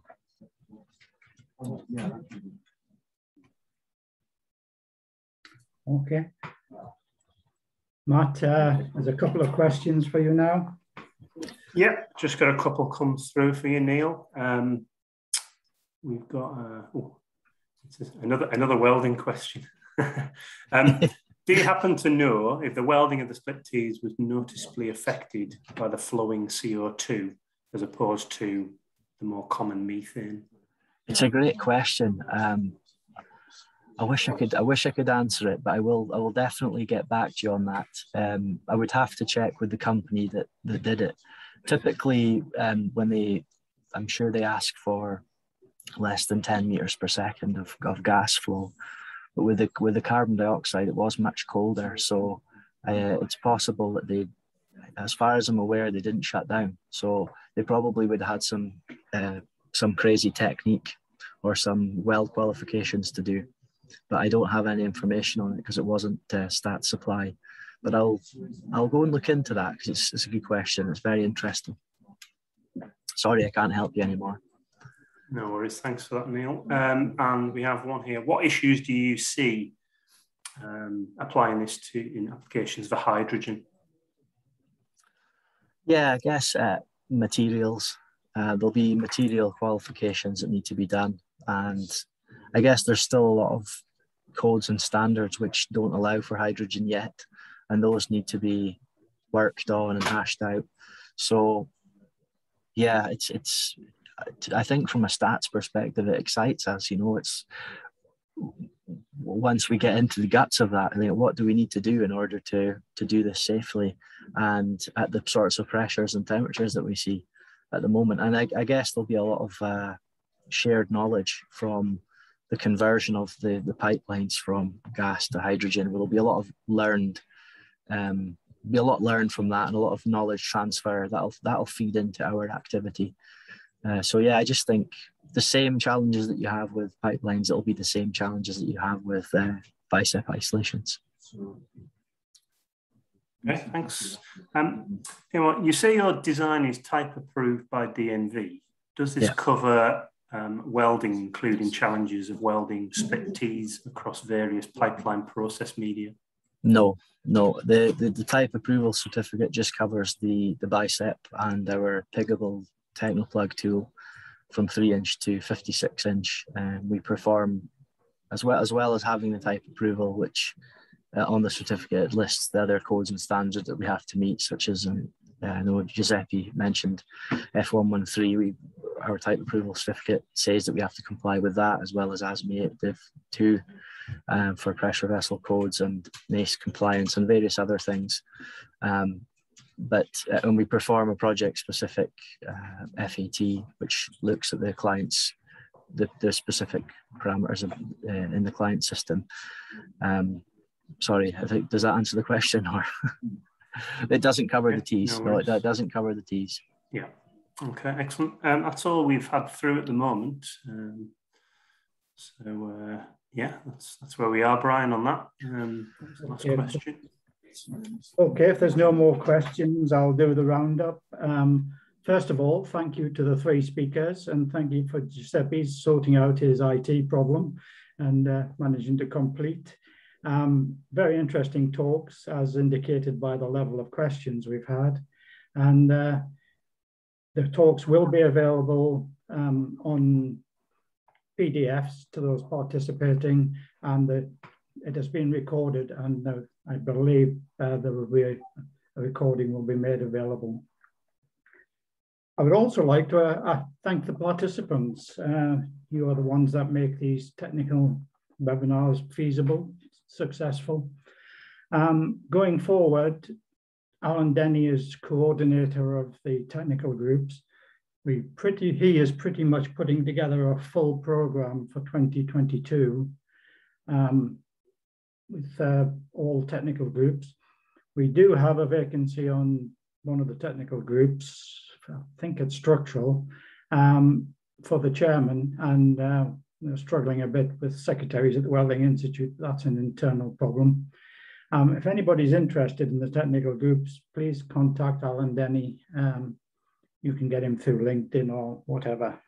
Okay. Matt, there's a couple of questions for you now. Yeah, just got a couple come through for you, Neil. We've got another welding question. Do you happen to know if the welding of the split tees was noticeably affected by the flowing CO2 as opposed to the more common methane? It's a great question. I wish I could answer it, but I will definitely get back to you on that. I would have to check with the company that did it. Typically, I'm sure they ask for less than 10 meters per second of gas flow. But with the carbon dioxide, it was much colder. So it's possible that they, as far as I'm aware, they didn't shut down. So they probably would have had some crazy technique or some weld qualifications to do. But I don't have any information on it because it wasn't stat supply. But I'll go and look into that because it's a good question. It's very interesting. Sorry, I can't help you anymore. No worries. Thanks for that, Neil. And we have one here. What issues do you see applying this to in applications for hydrogen? Yeah, I guess materials. There'll be material qualifications that need to be done. And I guess there's still a lot of codes and standards which don't allow for hydrogen yet. And those need to be worked on and hashed out. So yeah, it's I think from a stats perspective, it excites us. You know, it's once we get into the guts of that, what do we need to do in order to do this safely and at the sorts of pressures and temperatures that we see at the moment. And I guess there'll be a lot of shared knowledge from the conversion of the pipelines from gas to hydrogen. There'll be a lot of learned from that, and a lot of knowledge transfer that'll feed into our activity. So yeah, I just think the same challenges that you have with pipelines, it'll be the same challenges that you have with bicep isolations. Okay, thanks. You say your design is type approved by DNV. Does this cover welding, including challenges of welding split tees across various pipeline process media? No. The type approval certificate just covers the bicep and our piggable Technoplug tool from 3-inch to 56-inch. We perform, as well as having the type approval, which on the certificate lists the other codes and standards that we have to meet, such as I know Giuseppe mentioned F113. Our type approval certificate says that we have to comply with that, as well as ASME 8div2 for pressure vessel codes and NACE compliance and various other things. But when we perform a project-specific FAT, which looks at the client's the specific parameters in the client system. Sorry, I think, does that answer the question? Or it doesn't cover the T's. No, it doesn't cover the T's. Yeah. Okay, excellent. That's all we've had through at the moment. Yeah, that's where we are, Brian, on that. That's the last question. Okay, if there's no more questions, I'll do the roundup. First of all, thank you to the 3 speakers, and thank you for Giuseppe sorting out his IT problem and managing to complete. Very interesting talks, as indicated by the level of questions we've had. And the talks will be available on PDFs to those participating, and it has been recorded, and I believe there will be a recording will be made available. I would also like to thank the participants. You are the ones that make these technical webinars feasible, successful. Going forward, Alan Denny is coordinator of the technical groups. He is pretty much putting together a full program for 2022 with all technical groups. We do have a vacancy on one of the technical groups, I think it's structural, for the chairman, and they're struggling a bit with secretaries at the Welding Institute. That's an internal problem. If anybody's interested in the technical groups, please contact Alan Denny. You can get him through LinkedIn or whatever.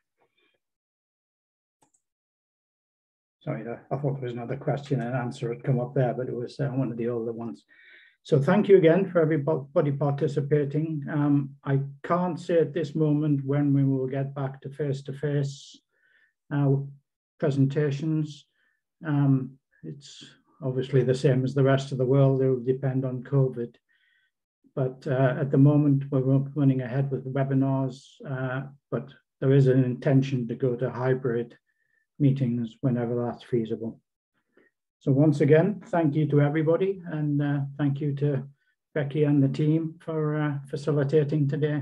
Sorry, I thought there was another question and answer had come up there, but it was one of the older ones. So thank you again for everybody participating. I can't say at this moment when we will get back to face-to-face presentations. It's obviously the same as the rest of the world. It will depend on COVID. But at the moment, we're running ahead with the webinars, but there is an intention to go to hybrid meetings whenever that's feasible. So once again, thank you to everybody, and thank you to Becky and the team for facilitating today.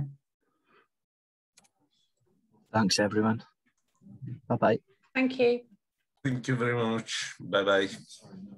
Thanks, everyone. Bye-bye. Thank you. Thank you very much. Bye-bye.